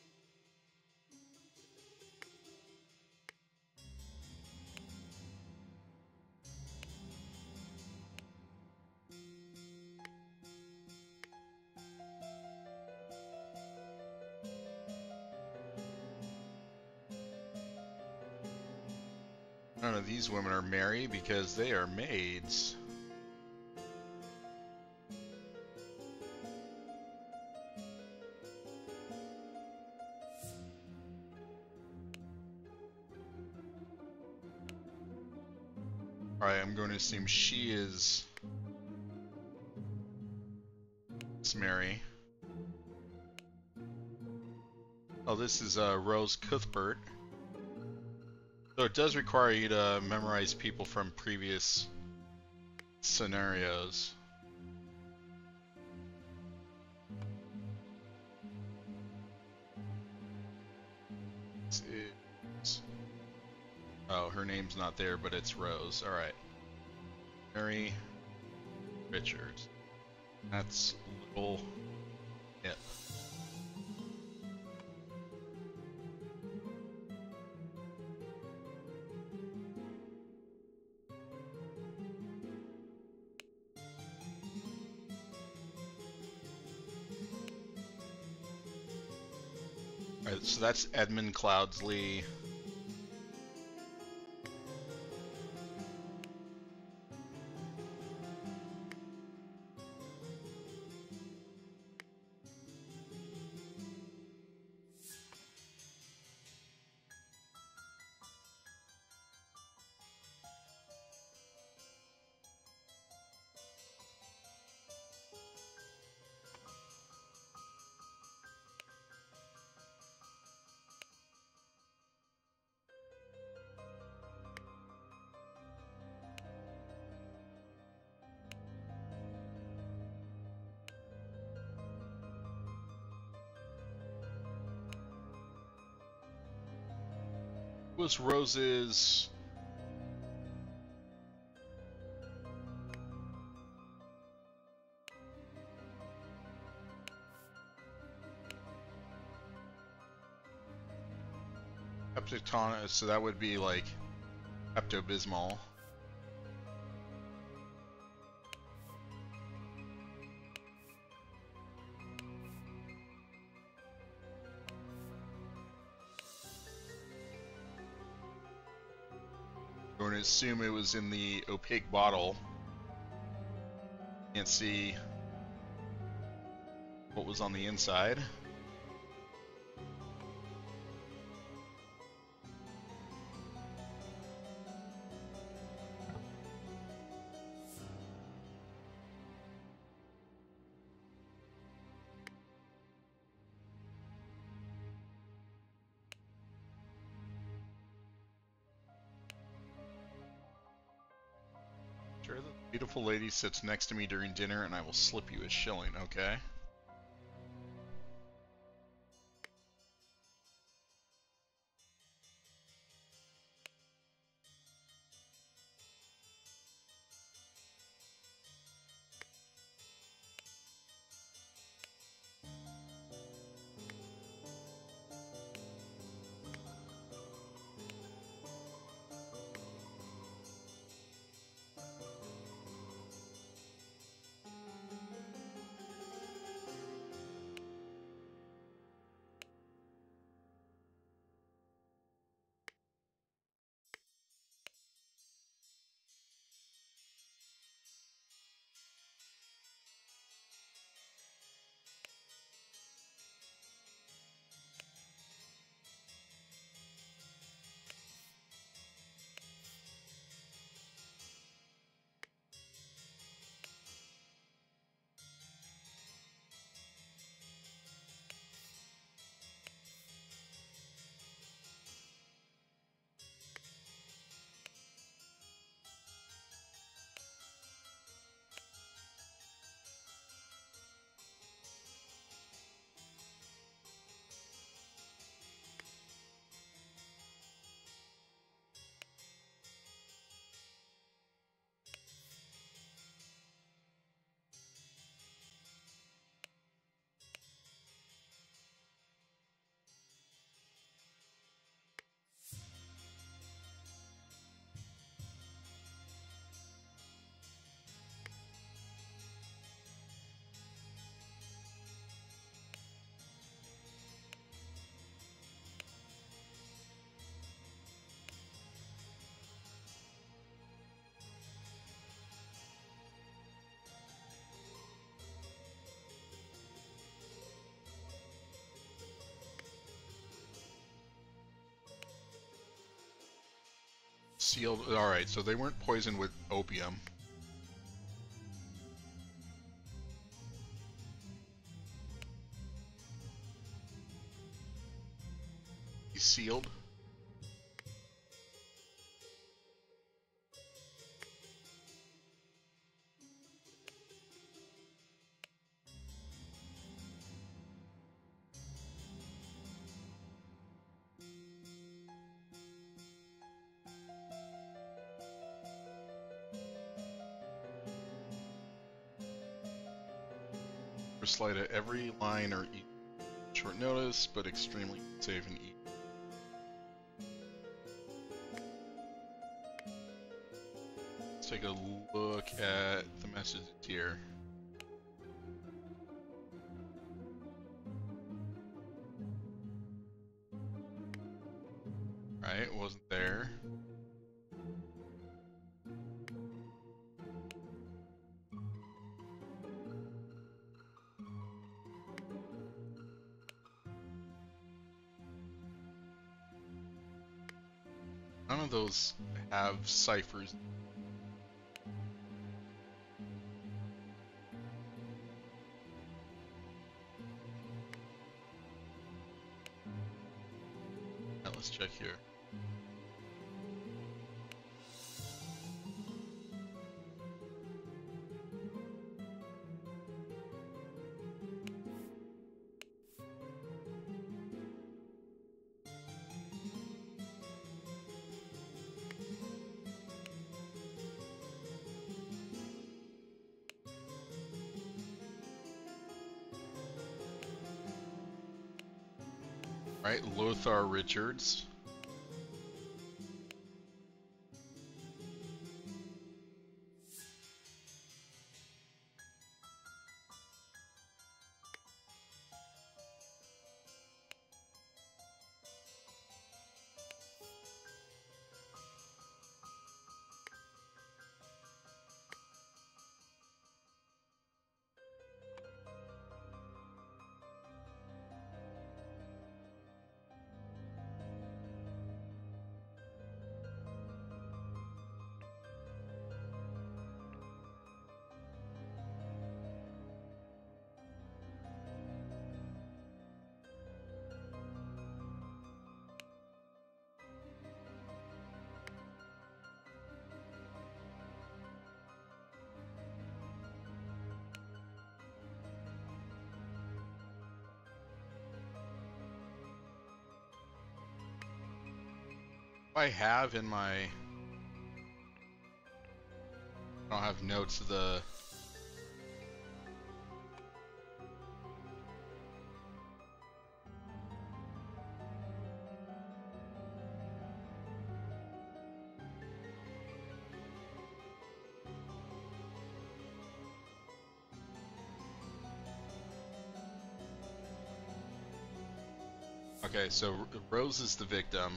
None of these women are Mary because they are maids. Alright, I'm going to assume she is Miss Mary. Oh, this is Rose Cuthbert. So it does require you to memorize people from previous scenarios. Oh, her name's not there, but it's Rose. Alright. Mary Richards. That's little Nip. Alright, so that's Edmund Cloudsley. Was Rose's Peptitonic, so that would be like Pepto-Bismol. We're going to assume it was in the opaque bottle. Can't see what was on the inside. Sure, the beautiful lady sits next to me during dinner and I will slip you a shilling, okay? Sealed. Alright, so they weren't poisoned with opium. He's sealed. Slide at every line or short notice, but extremely safe and easy. Let's take a look at the messages here. Right, wasn't there. None of those have ciphers. Now let's check here. Right, Lothar Richards. I have in my... I don't have notes of the... Okay, so Rose is the victim.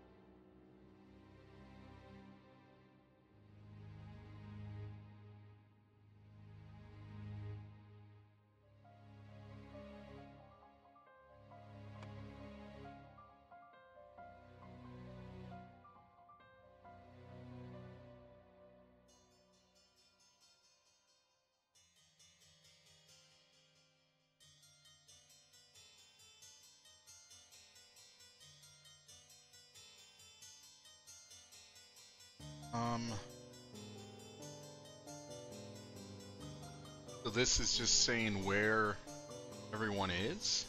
So this is just saying where everyone is?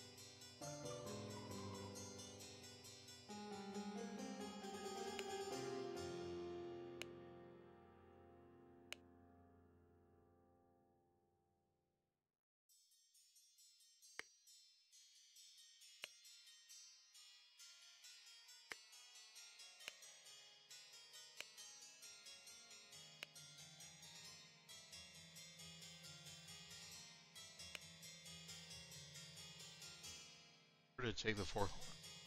Where did it take the fourth one?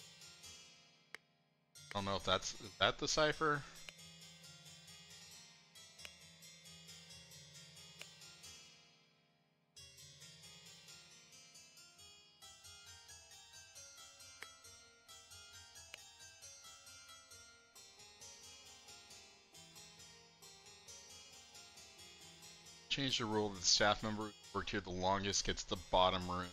I don't know if that's... Is that the cipher? Change the rule that the staff member who worked here the longest gets the bottom room.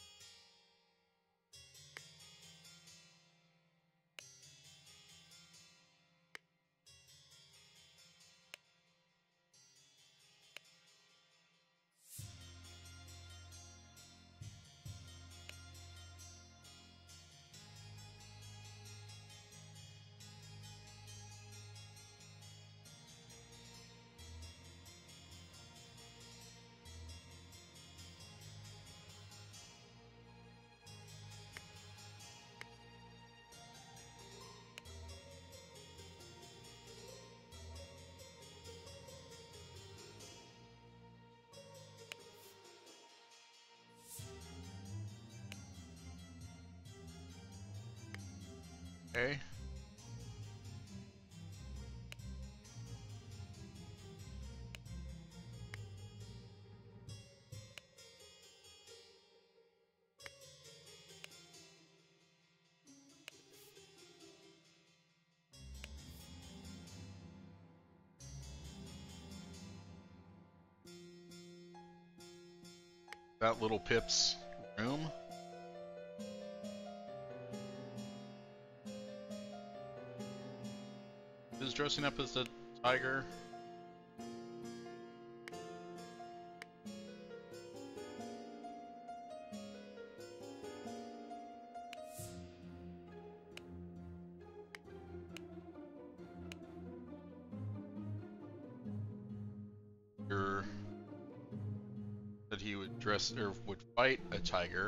Okay. That little Pip's room. Who's dressing up as the tiger? That he would dress or would fight a tiger.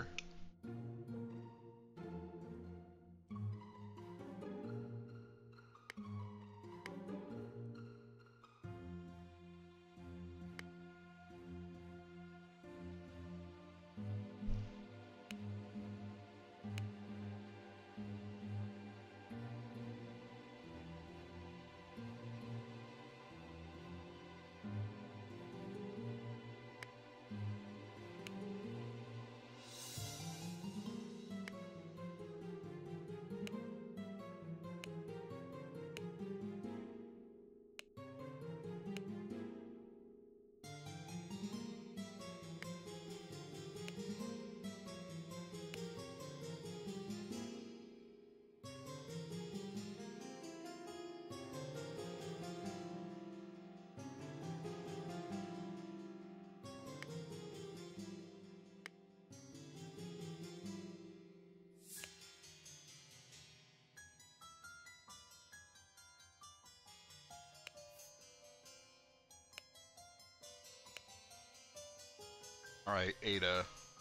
All right, Ada.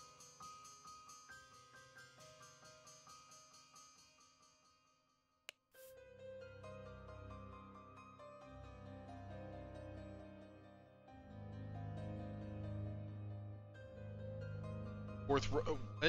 Fourth row. What?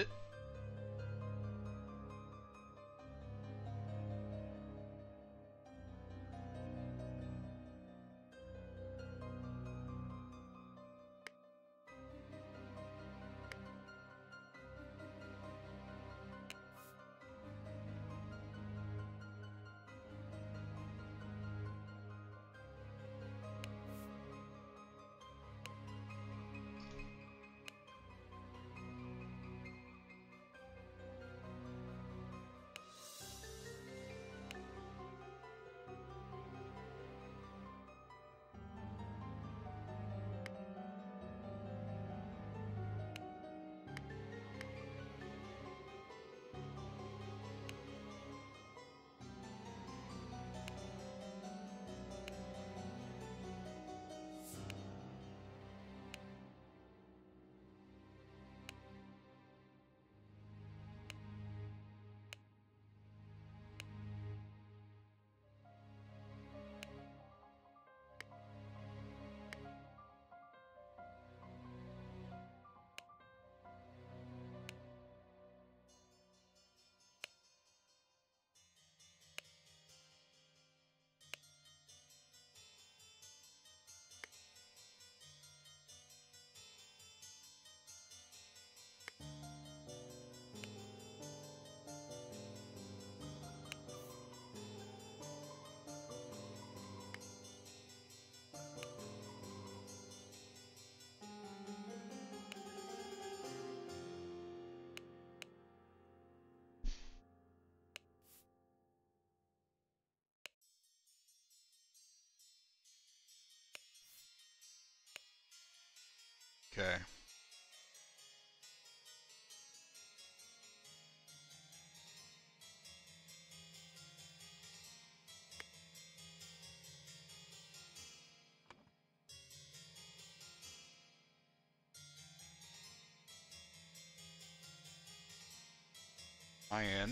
Okay. Iron.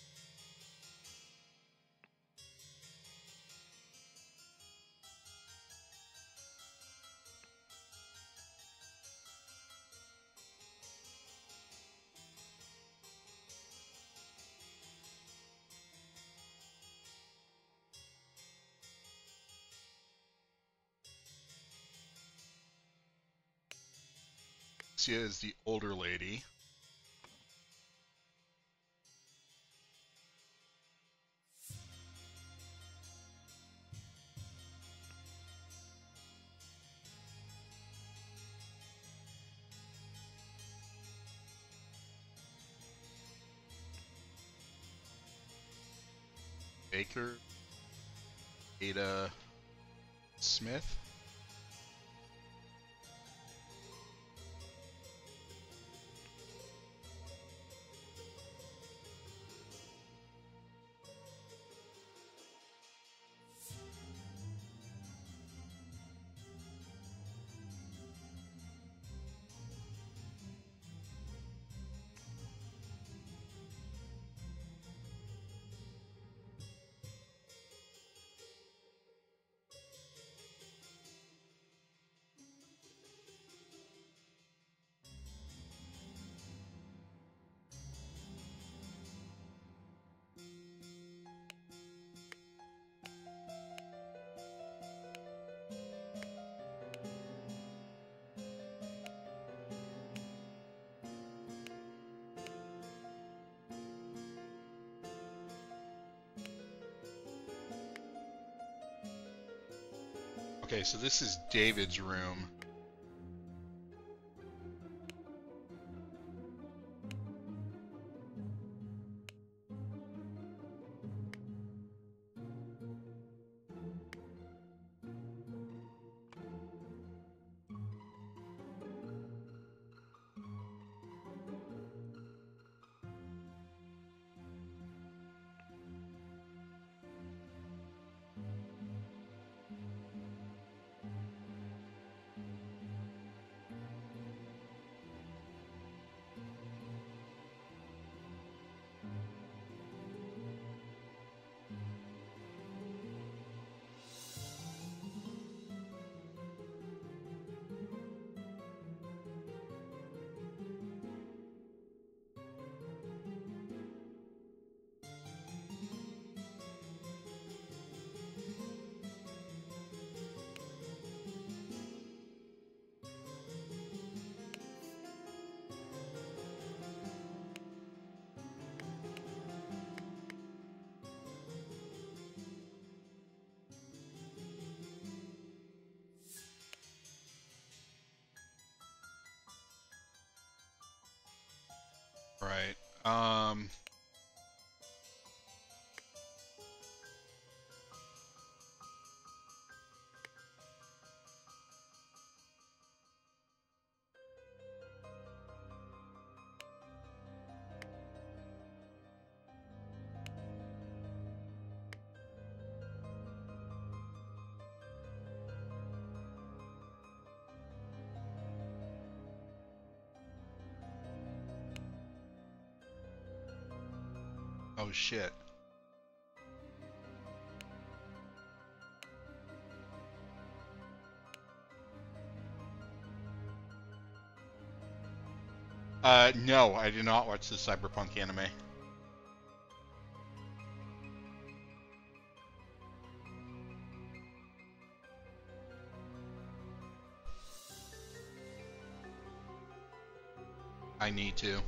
Sia is the older lady. Baker, Ada Smith. Okay, so this is David's room. Right. Oh shit. No, I did not watch the Cyberpunk anime. I need to.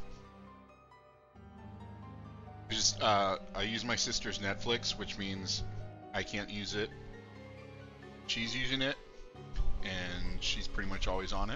I use my sister's Netflix, which means I can't use it. She's using it, and she's pretty much always on it.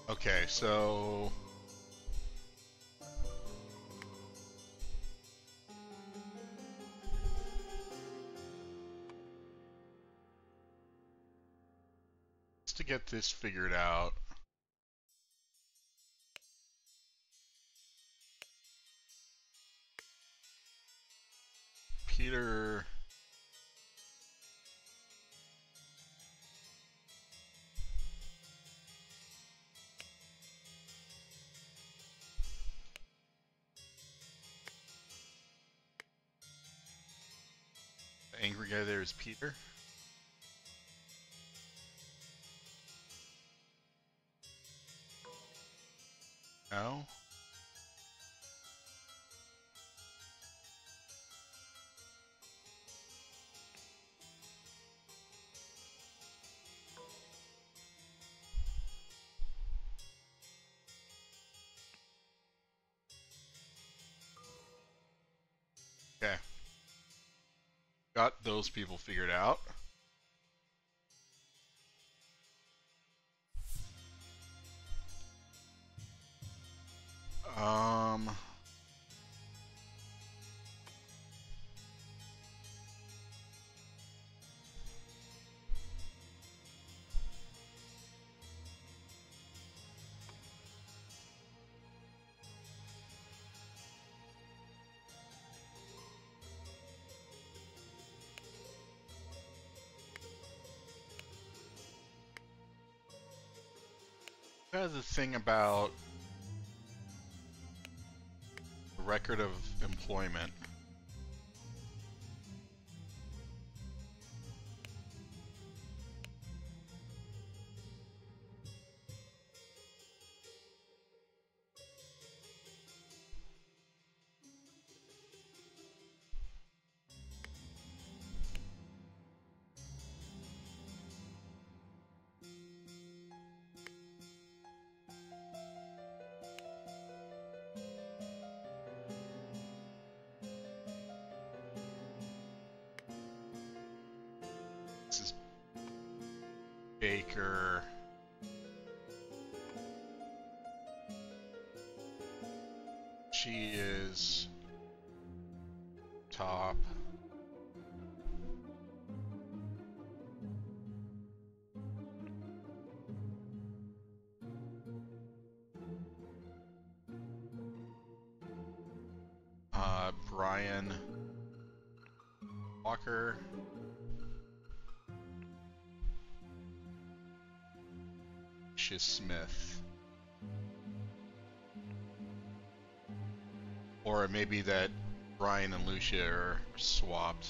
Okay, so just to get this figured out. Peter. The angry guy there is Peter. No. Okay. Got those people figured out. Um, There's a thing about record of employment. This is Baker. She is top. Brian Walker. Lucius Smith. Or maybe that Brian and Lucia are swapped.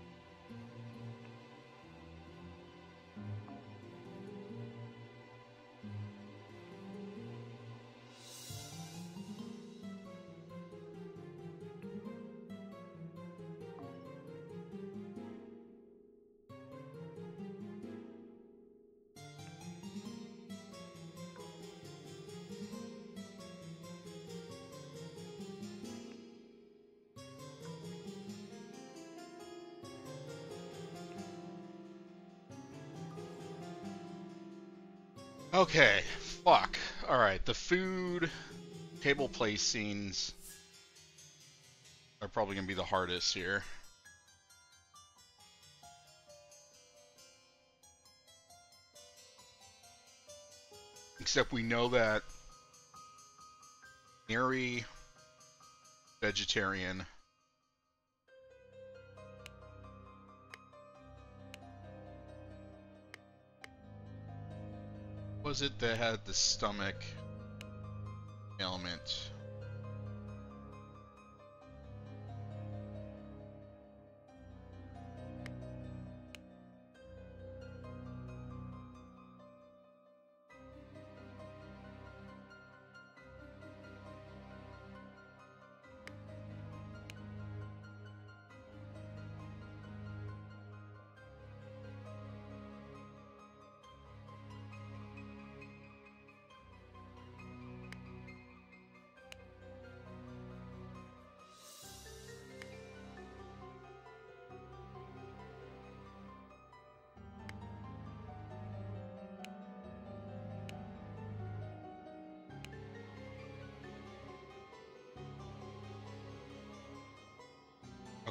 Okay, fuck. Alright, the food, table place scenes are probably going to be the hardest here. Except we know that Mary, vegetarian. Was it that had the stomach ailment?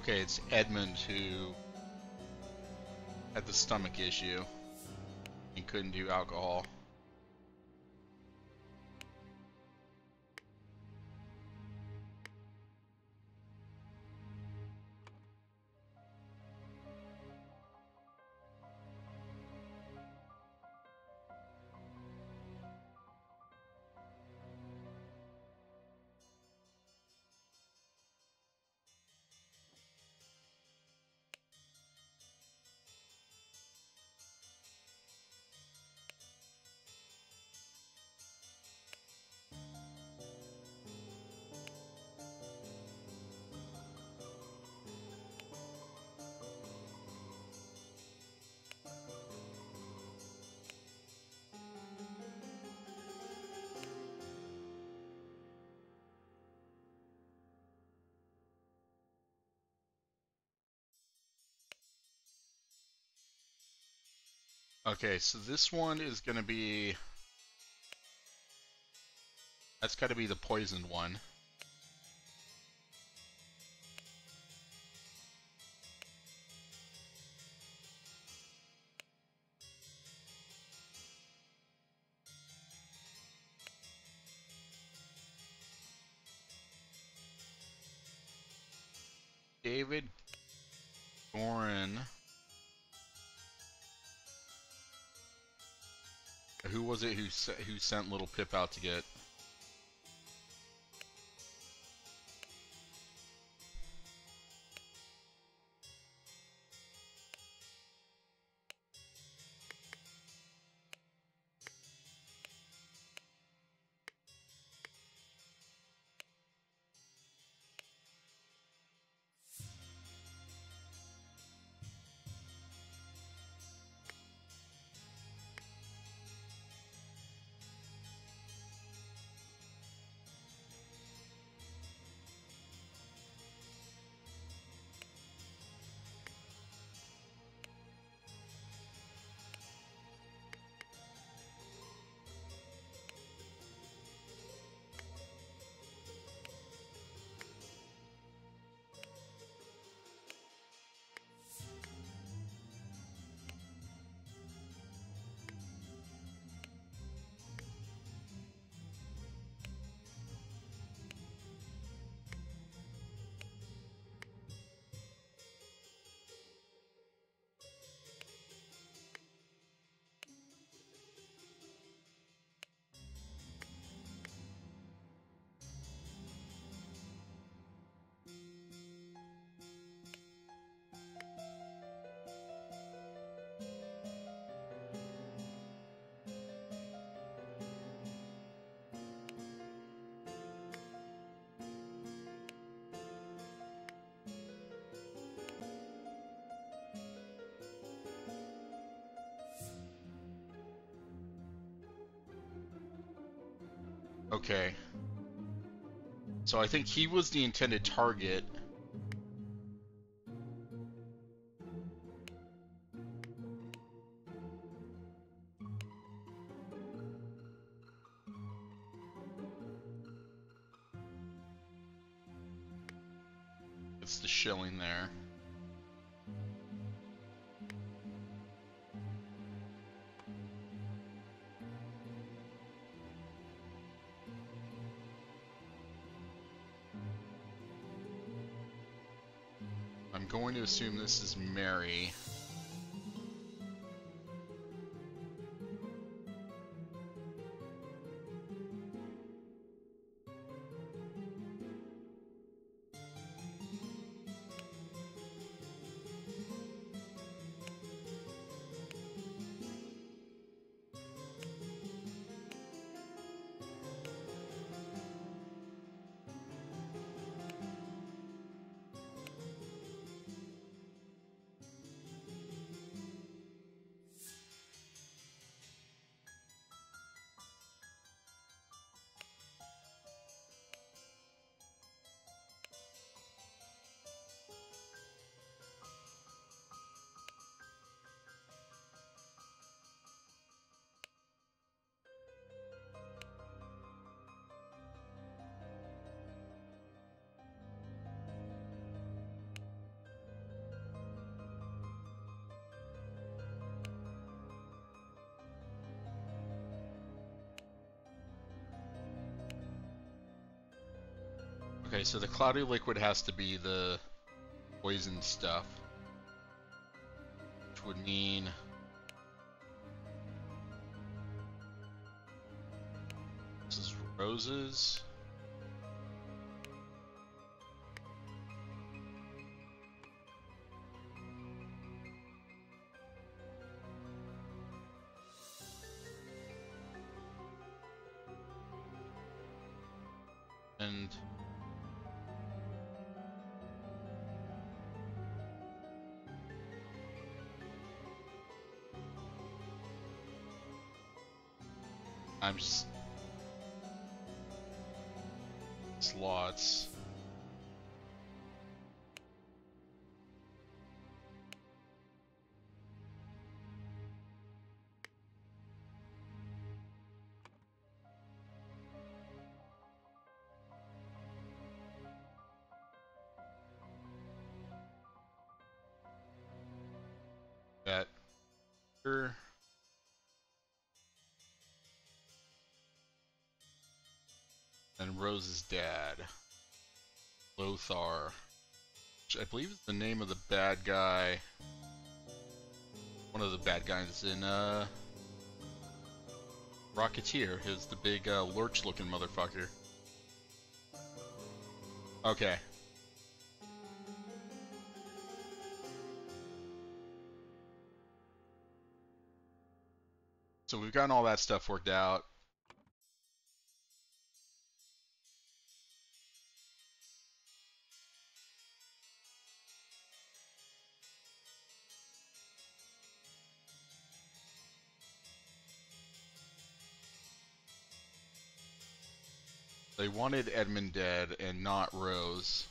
Okay, it's Edmund who had the stomach issue. He couldn't do alcohol. Okay, so this one is gonna be... That's gotta be the poisoned one. David Gorin. Who was it who sent little Pip out to get? Okay. So I think he was the intended target. It's the shilling there. I'm going to assume this is Mary. Okay, so the cloudy liquid has to be the poison stuff, which would mean this is roses. And I'm just slots. That here. And Rose's dad, Lothar, which I believe is the name of the bad guy. One of the bad guys in Rocketeer. Is the big lurch-looking motherfucker. Okay. So we've gotten all that stuff worked out. They wanted Edmund dead and not Rose.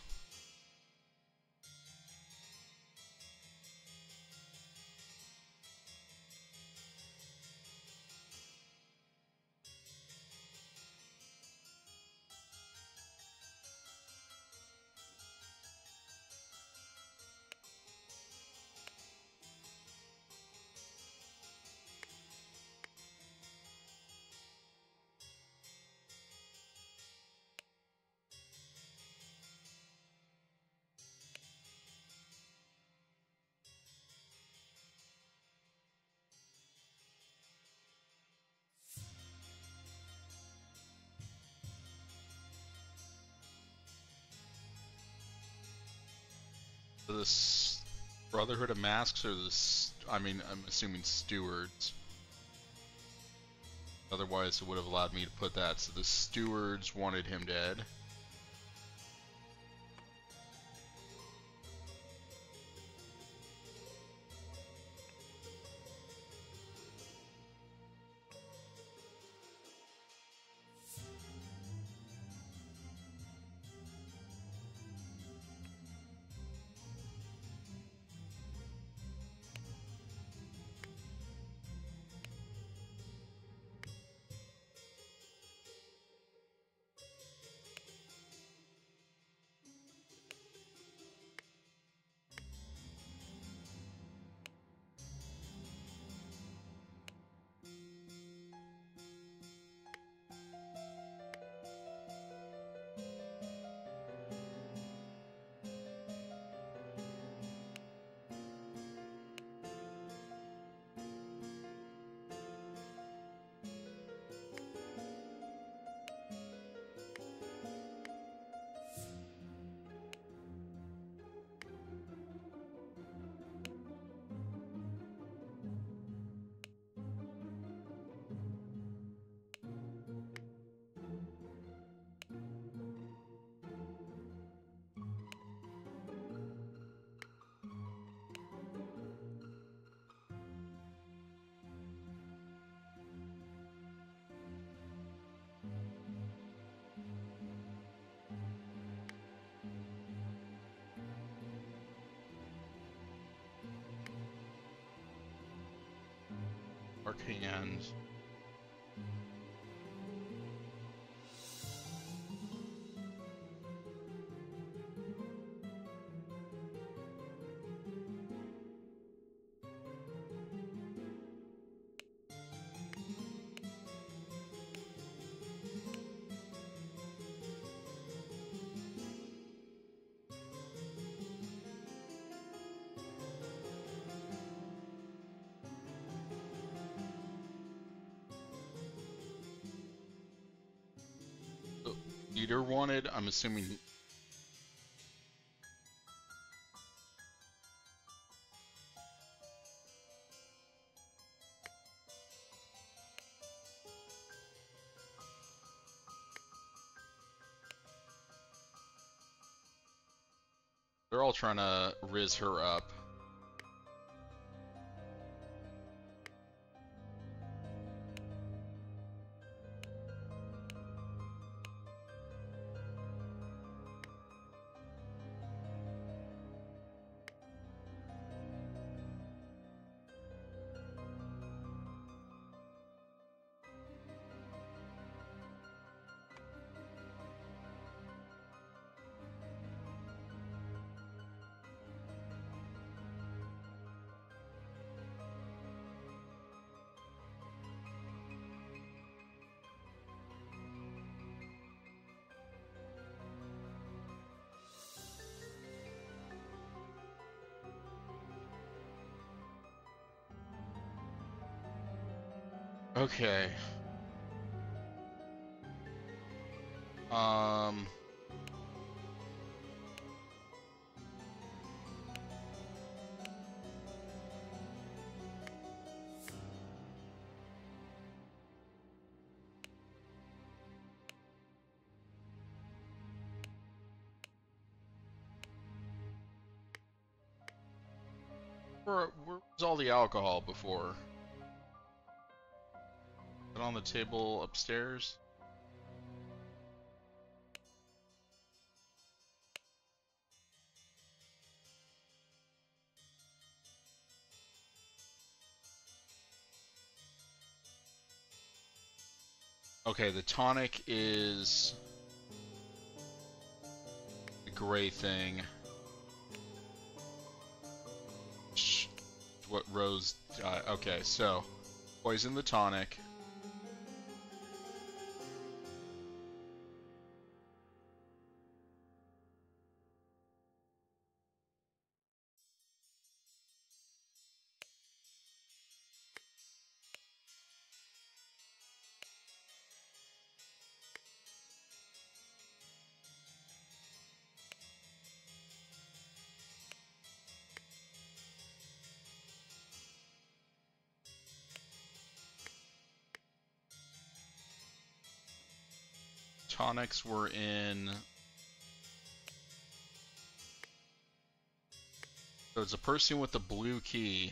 The Brotherhood of Masks, or I mean, I'm assuming stewards. Otherwise, it would have allowed me to put that. So the stewards wanted him dead. Dark Hand. leader wanted. I'm assuming. They're all trying to riz her up. Okay. Um. Where was all the alcohol before? Is it on the table upstairs? Okay, the tonic is the gray thing. What Rose... okay, so poison the tonic. Tonics were in... So it's a person with the blue key.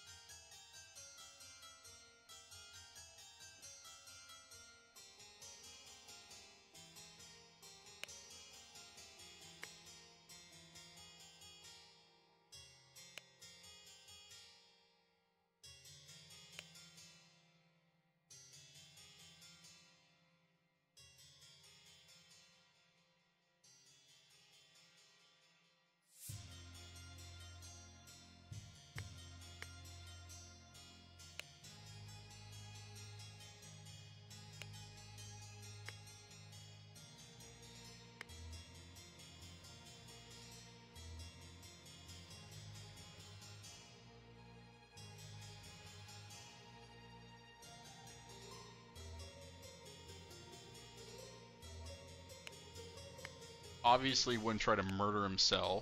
Obviously wouldn't try to murder himself.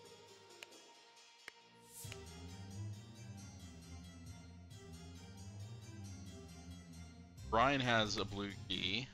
Brian has a blue key.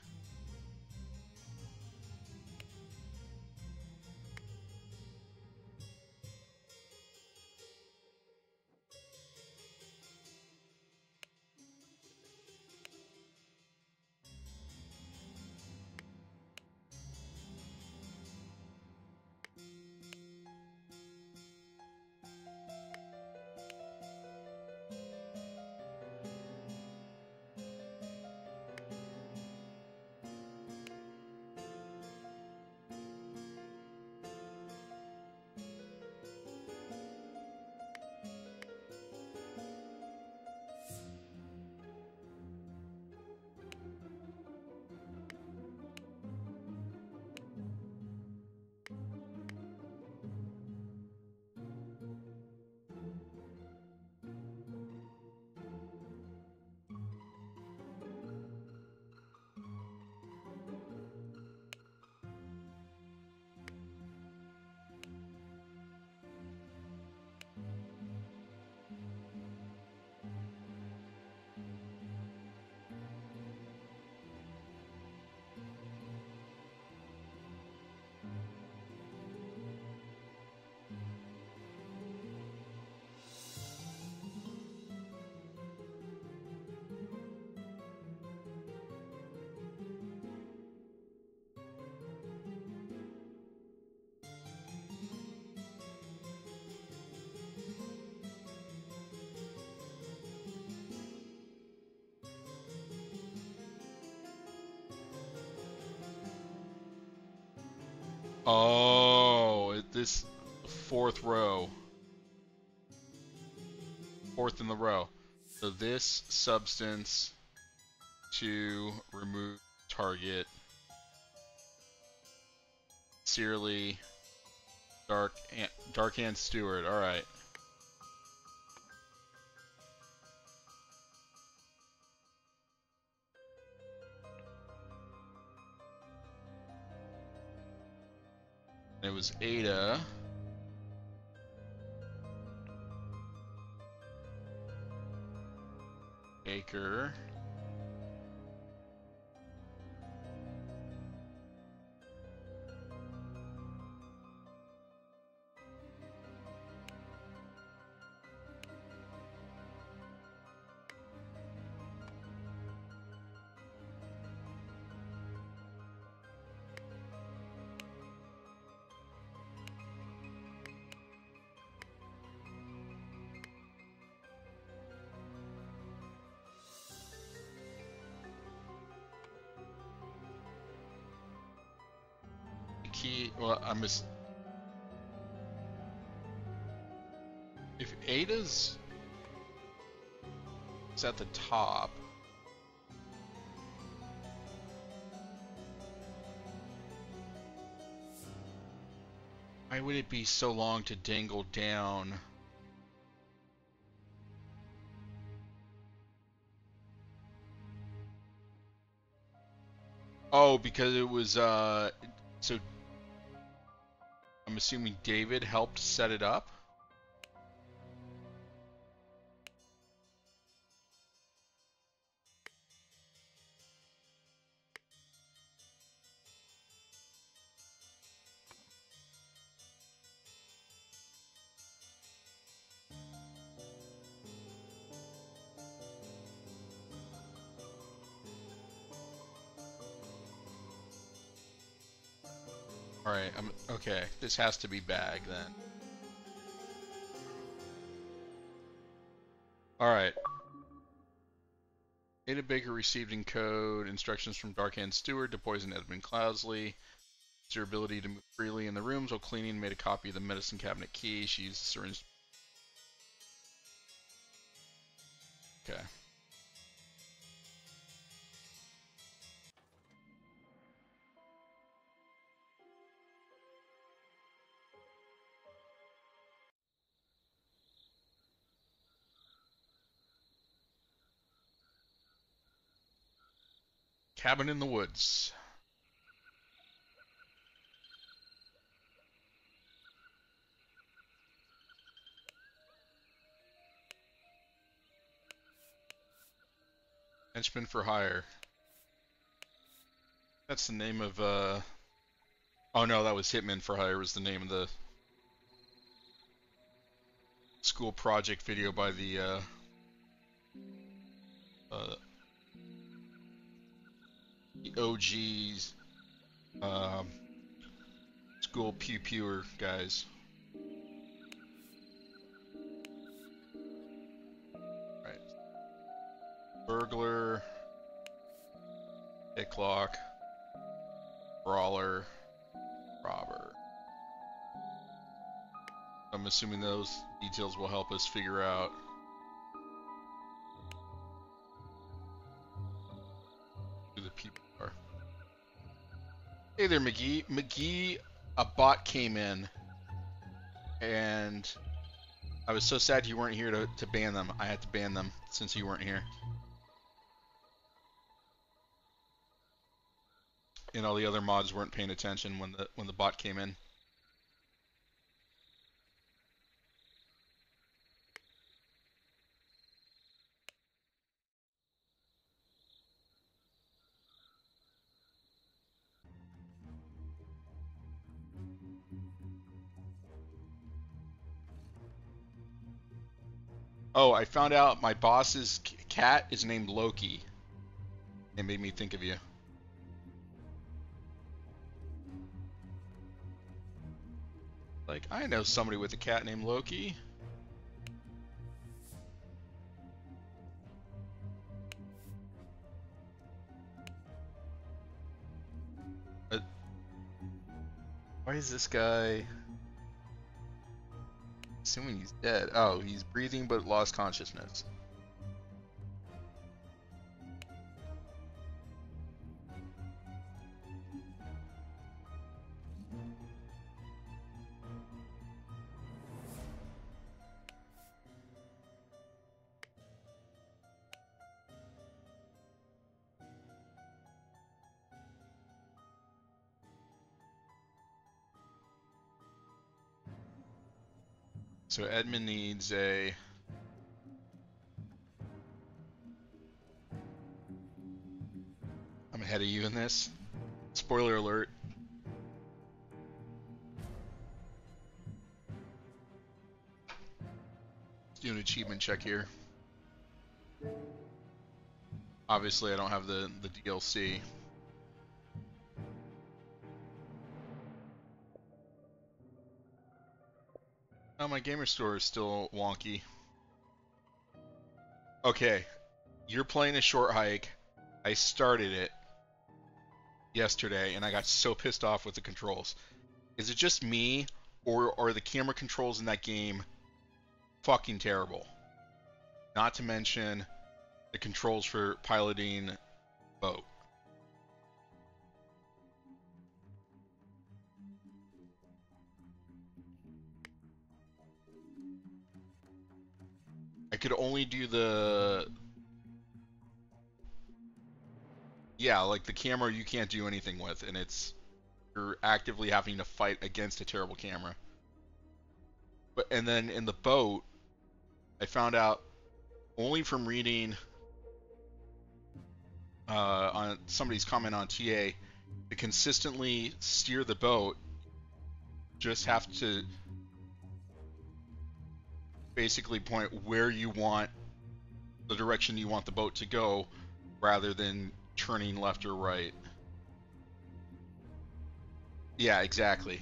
Oh, this fourth row. Fourth in the row. So this substance to remove target. Sincerely, Dark Hand Steward. All right. It was Ada. Baker. Key. Well, if Ada's is at the top. Why would it be so long to dangle down? Oh, because it was so I'm assuming David helped set it up. Alright, okay. This has to be Bag then. Alright. Ada Baker received in code instructions from Darkhand Steward to poison Edmund Cloudsley. It's her ability to move freely in the rooms while cleaning. Made a copy of the medicine cabinet key. She used the syringe. Okay. Cabin in the woods. Henchman for hire. That's the name of, oh no, that was Hitman for Hire was the name of the school project video by the, OGs, school pew-pewer guys. Right. Burglar, picklock, brawler, robber. I'm assuming those details will help us figure out who the people are. Hey there, McGee. McGee, a bot came in, and I was so sad you weren't here to ban them. I had to ban them since you weren't here. And all the other mods weren't paying attention when the bot came in. Oh, I found out my boss's cat is named Loki. It made me think of you. Like, I know somebody with a cat named Loki. Why is this guy... Assuming he's dead. Oh, he's breathing but lost consciousness. So Edmund needs a... I'm ahead of you in this. Spoiler alert. Let's do an achievement check here. Obviously I don't have the DLC. Oh, my gamer store is still wonky. Okay, you're playing a short hike. I started it yesterday and I got so pissed off with the controls. Is it just me, or are the camera controls in that game fucking terrible? Not to mention the controls for piloting boat. I could only do the... Yeah, like the camera you can't do anything with, and it's... You're actively having to fight against a terrible camera. And then in the boat, I found out only from reading on somebody's comment on TA, to consistently steer the boat, just have to basically point where you want, the direction you want the boat to go, rather than turning left or right. Yeah, exactly.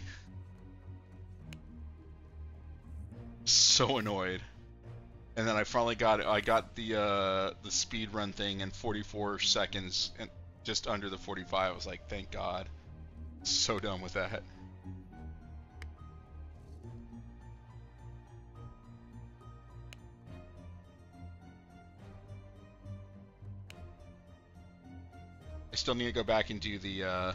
So annoyed. And then I finally got the speed run thing in 44 seconds, and just under the 45. I was like, thank God. So done with that. I still need to go back and do the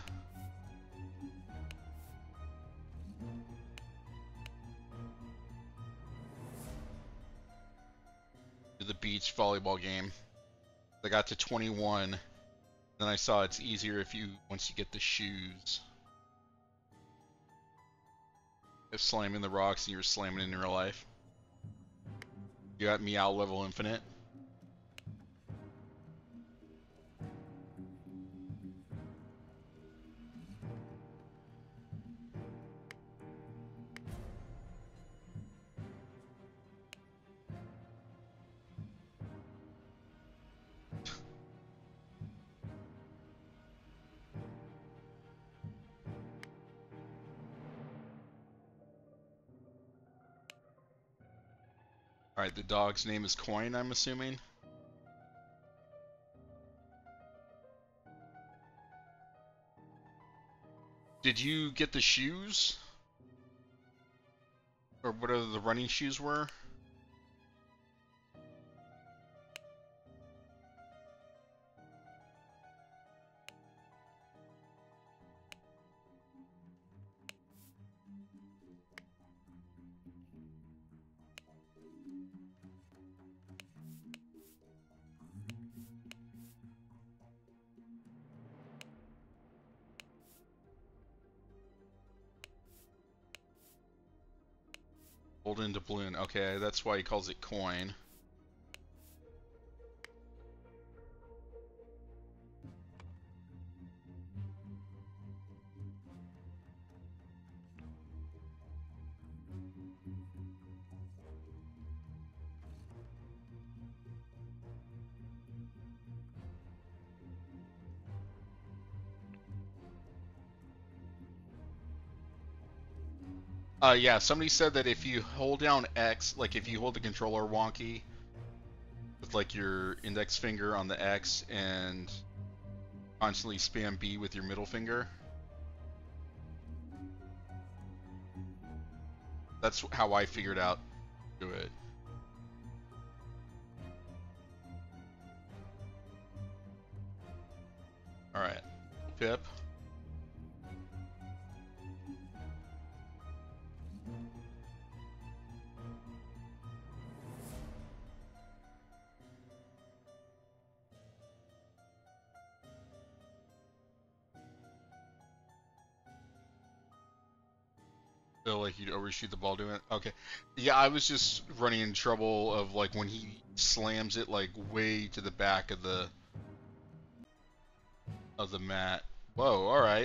beach volleyball game. I got to 21, then I saw it's easier if you once you get the shoes. If slamming the rocks and you're slamming in real life. You got Meow level infinite. Alright, the dog's name is Coin, I'm assuming. Did you get the shoes? Or whatever the running shoes were? Golden doubloon. Okay, that's why he calls it coin. Yeah, somebody said that if you hold down X, like if you hold the controller wonky with like your index finger on the X and constantly spam B with your middle finger, That's how I figured out to do it. All right, Pip. Feel like you'd overshoot the ball doing it. Okay, yeah, I was just running in trouble of like when he slams it like way to the back of the mat. Whoa, all right.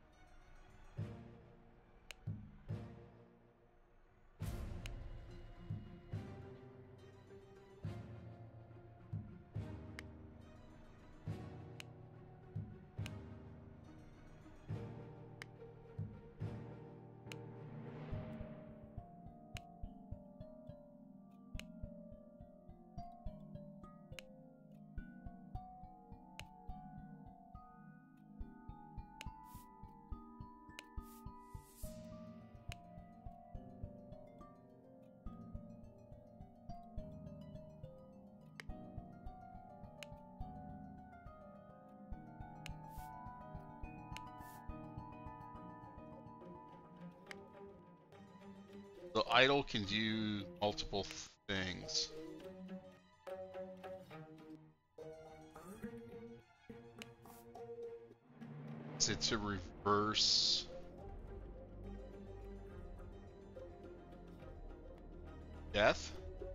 The idol can do multiple things. Is it to reverse death?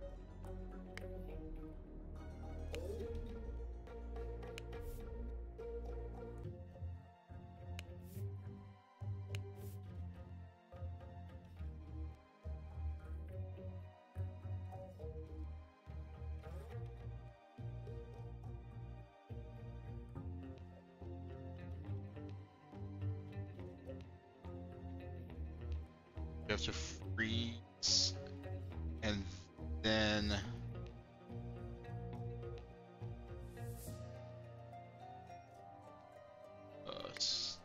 You have to freeze and then s-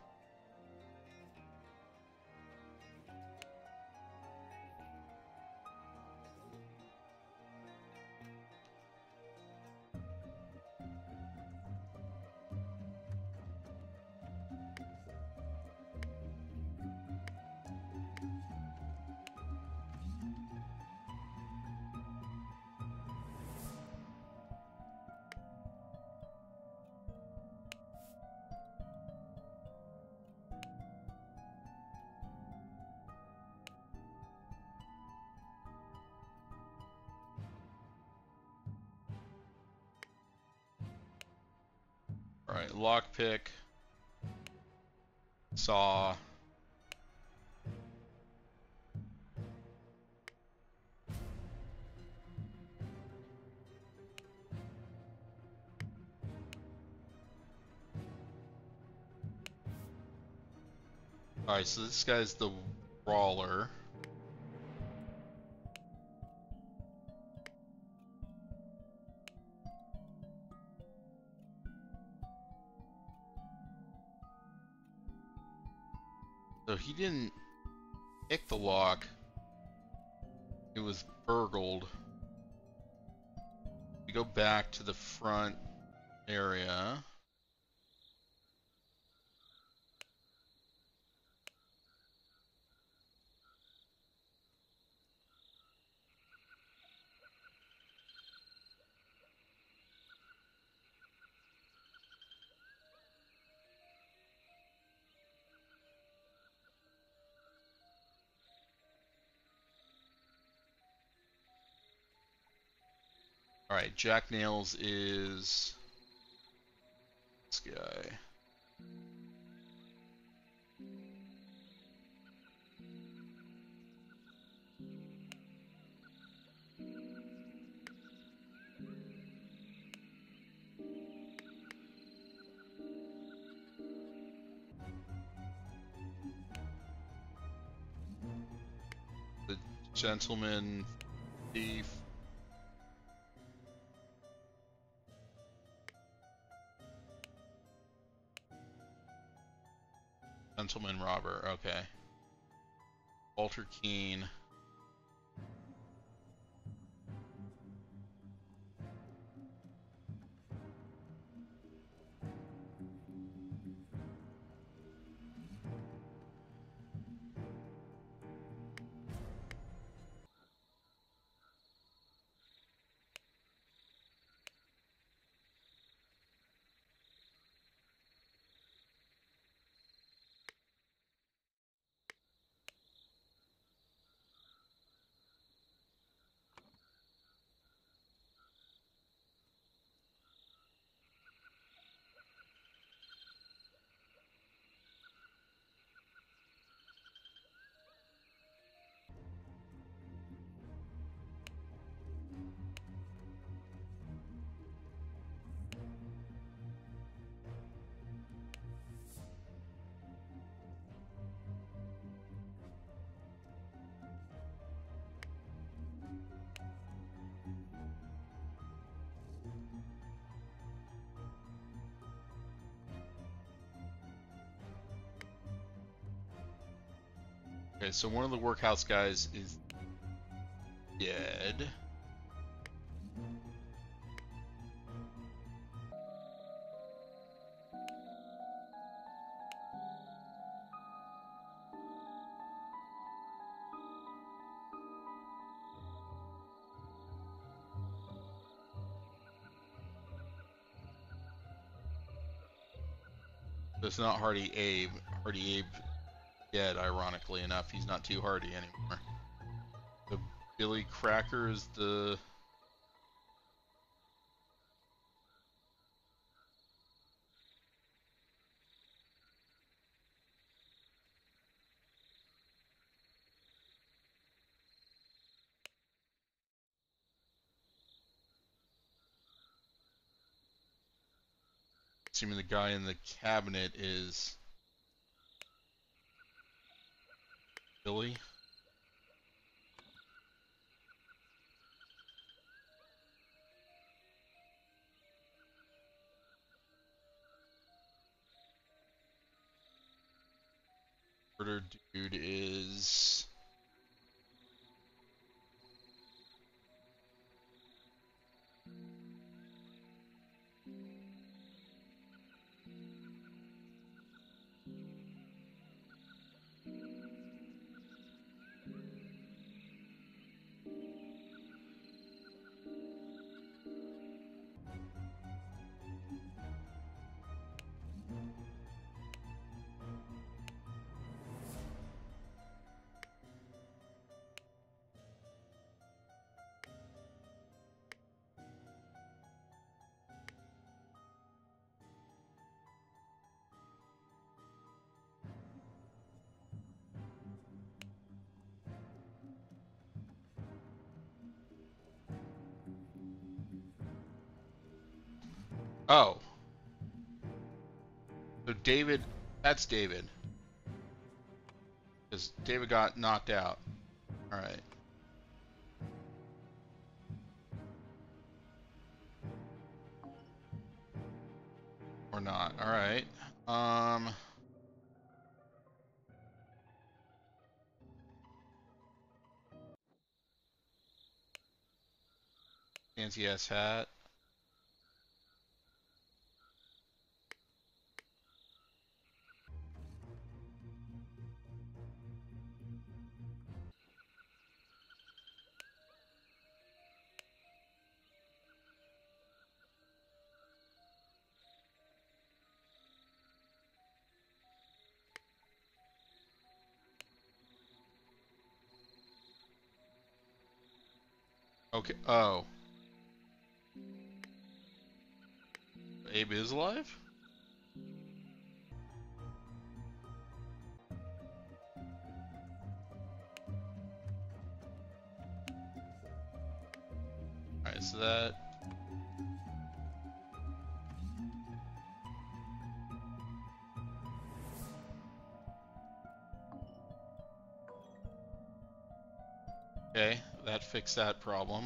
all right, lockpick, saw. All right, so this guy's the brawler. So he didn't pick the lock. It was burgled. We go back to the front area. All right, Jack Nails is this guy. The gentleman thief. Gentleman robber, okay. Walter Keane. Okay, so one of the workhouse guys is dead. So it's not Hardy Abe. Hardy Abe dead, ironically enough. He's not too hardy anymore. So Billy Cracker is the... Assuming the guy in the cabinet is Billy. Murder dude is... Oh. So David, that's David. Because David got knocked out. Alright. Or not. Alright. Fancy ass hat. Okay. Oh. Abe is alive? Alright, so that... Okay, that fixed that problem.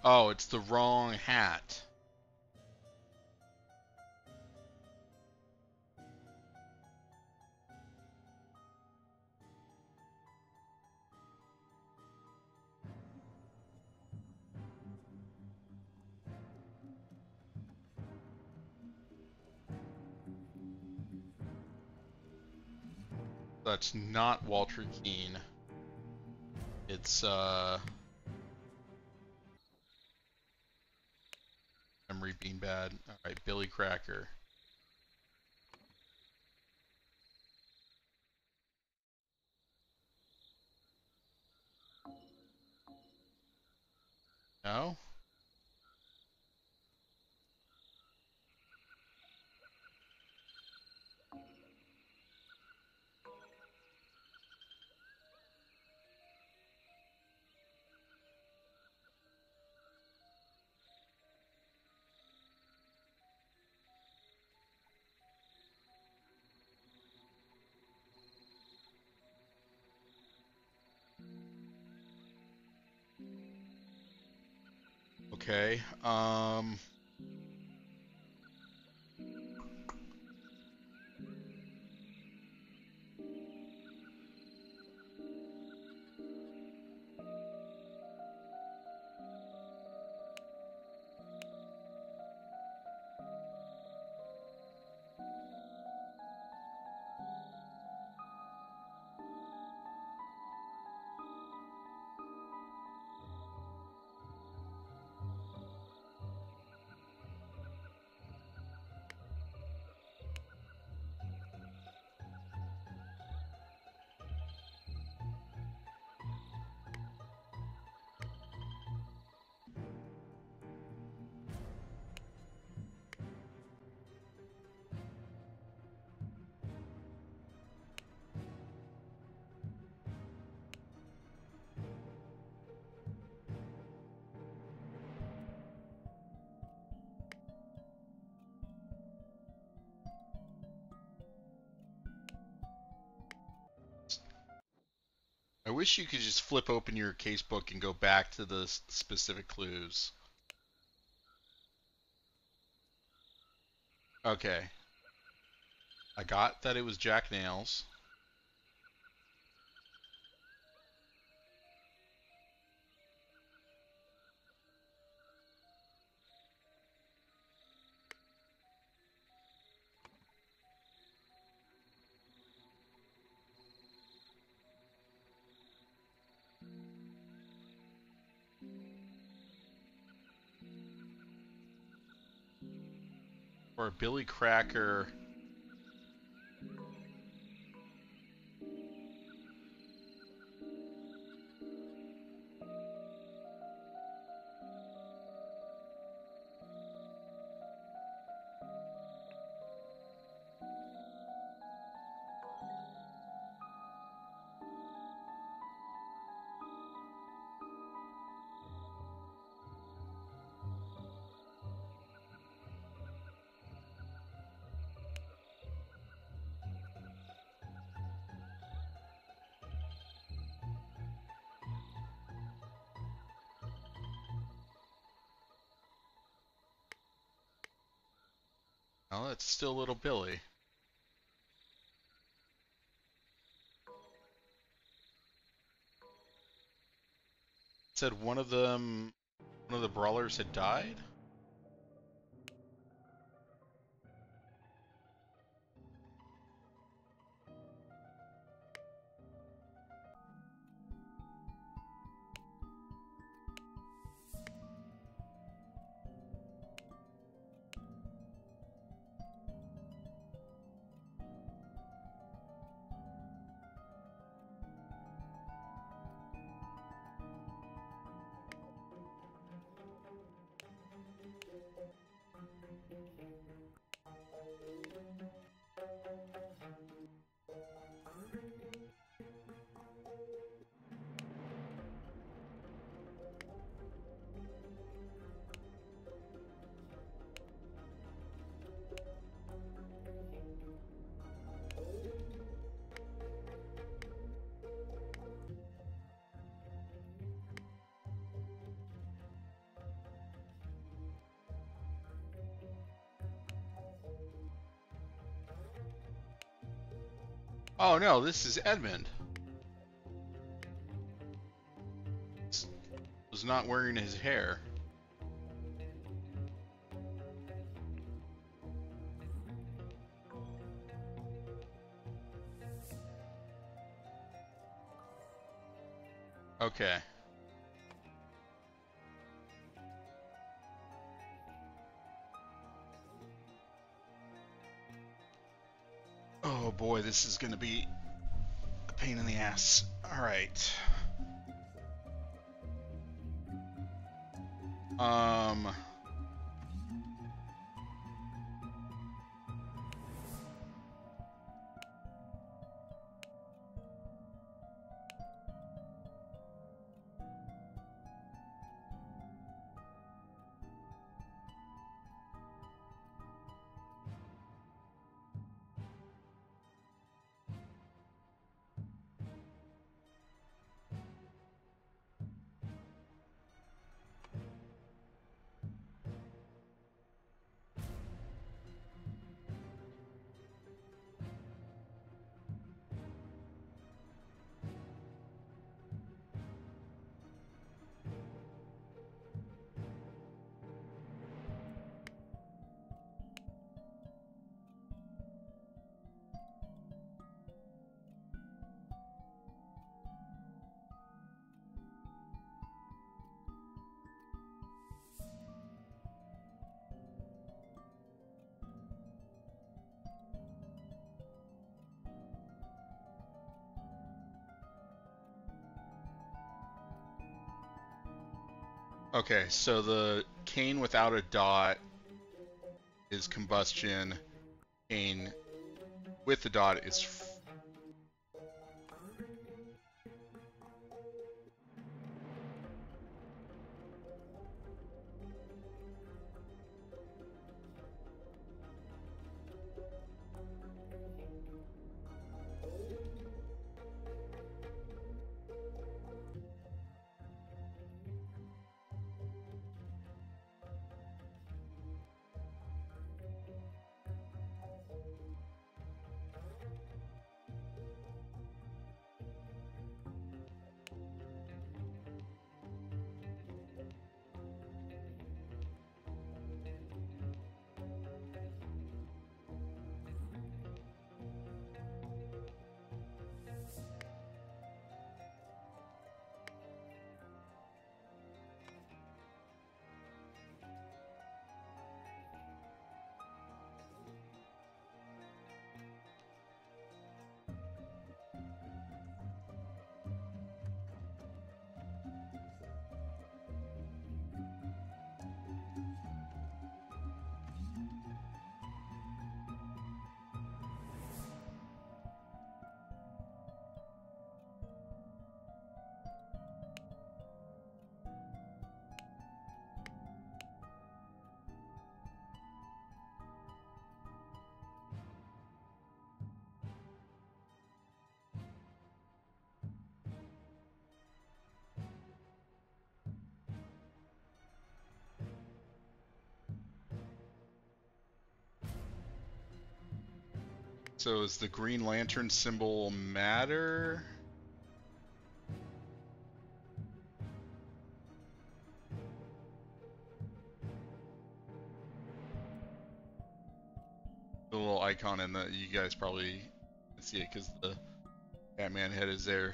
Oh, it's the wrong hat. That's not Walter Keane. It's memory being bad. All right, Billy Cracker. No? Okay. I wish you could just flip open your casebook and go back to the specific clues. Okay. I got that it was Jack Nails. Or Billy Cracker. Oh, it's still Little Billy. It said one of the brawlers had died? Oh no, this is Edmund. Was not wearing his hair. Okay. Oh boy, this is gonna be a pain in the ass. Alright. Um... Okay, so the cane without a dot is combustion. Cane with the dot is... So is the Green Lantern symbol matter? The little icon in the... You guys probably see it because the Batman head is there.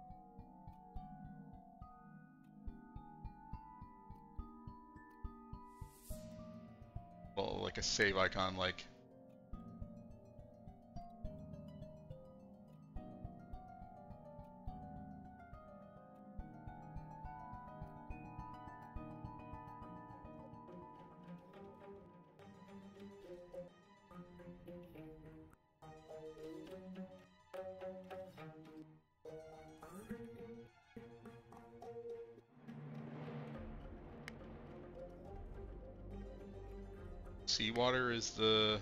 Well, like a save icon, like... Seawater is the...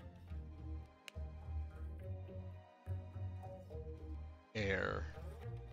air.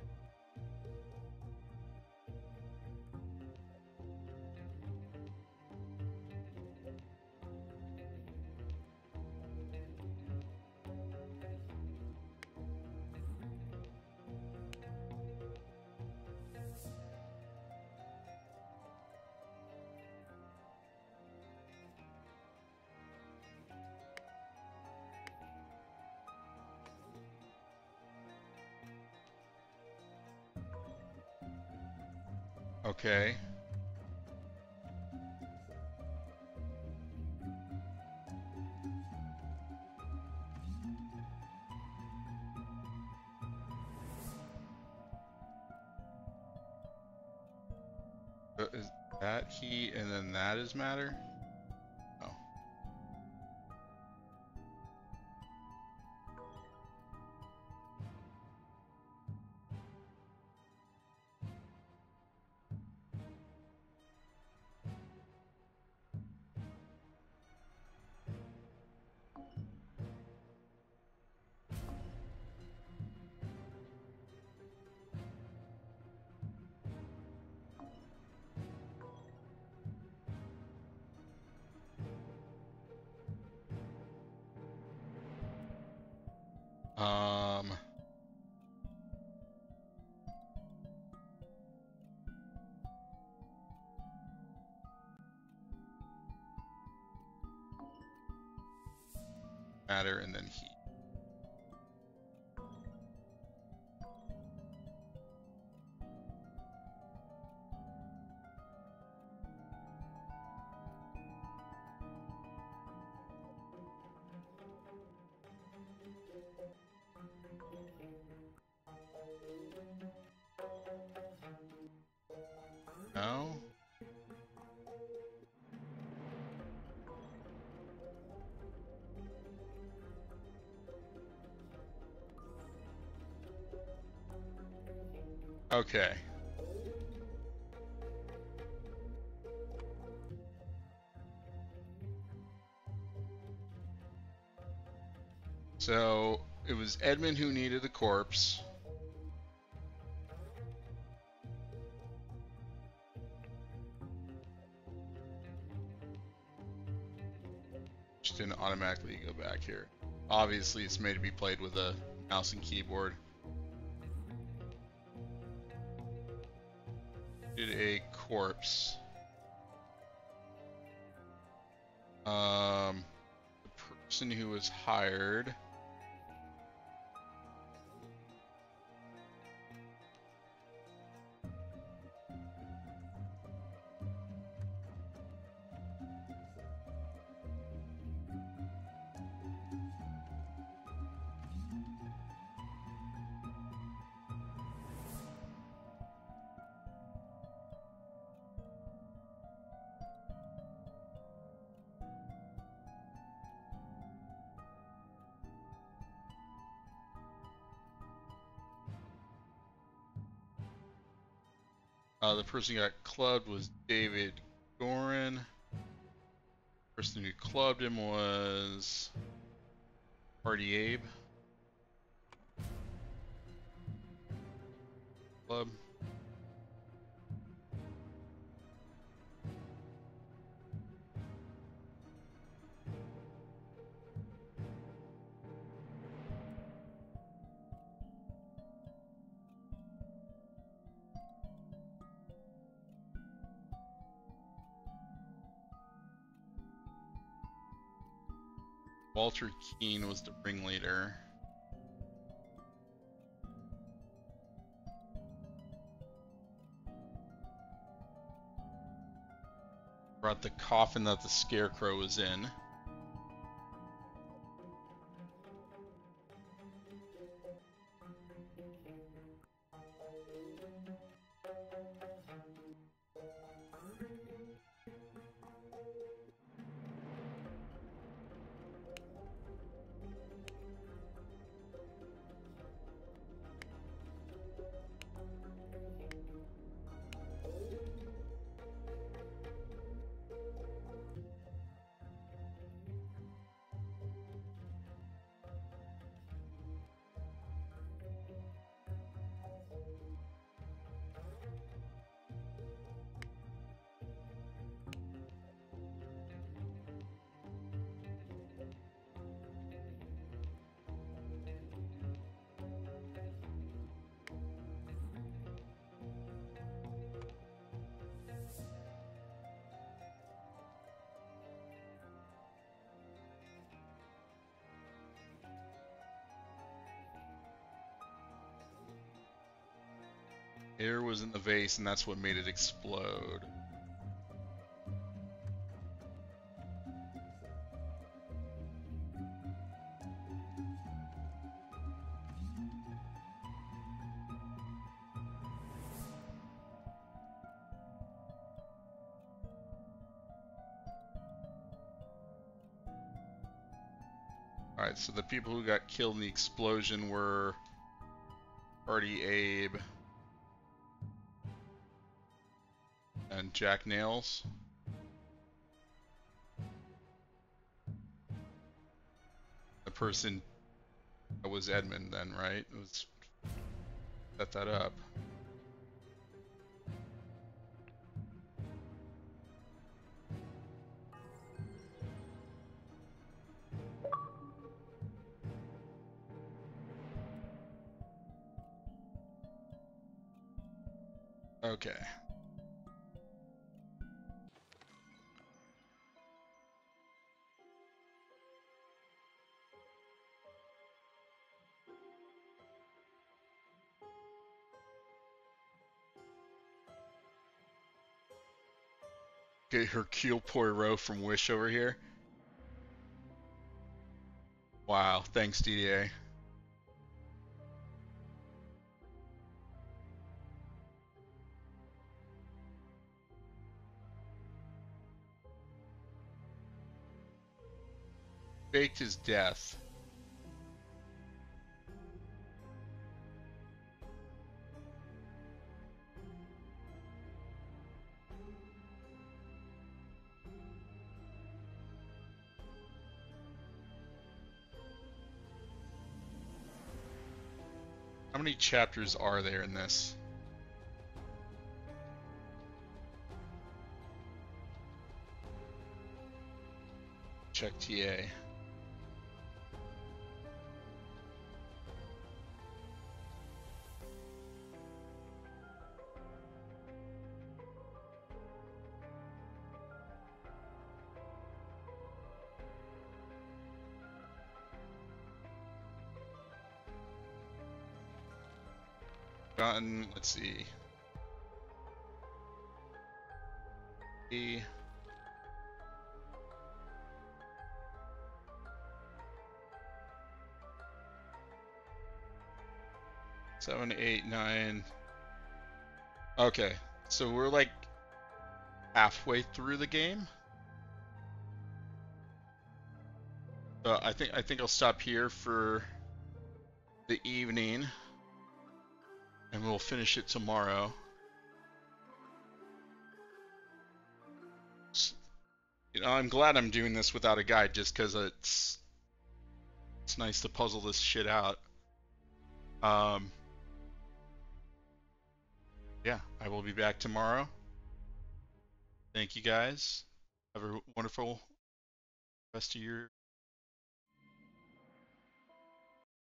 Okay. So is that heat and then that is matter? Oh. Um, Matter and then heat. No? Okay. So it was Edmund who needed a corpse. Just didn't automatically go back here. Obviously, it's made to be played with a mouse and keyboard. Did a corpse. The person who was hired. The person who got clubbed was David Gorin. The person who clubbed him was Party Abe. Club. Walter Keane was the ringleader. Brought the coffin that the scarecrow was in. Air was in the vase, and that's what made it explode. Alright, so the people who got killed in the explosion were Party Abe and Jack Nails. The person that was Edmund then, right? Let's set that up. Okay. Get Hercule Poirot from Wish over here. Wow, thanks DDA. Faked his death. How many chapters are there in this? Check TA. Gotten, let's see. E. Seven, 8, 9. Okay, so we're like halfway through the game. So I think I'll stop here for the evening, and we'll finish it tomorrow. You know, I'm glad I'm doing this without a guide, just because it's nice to puzzle this shit out. Yeah, I will be back tomorrow. Thank you guys. Have a wonderful rest of your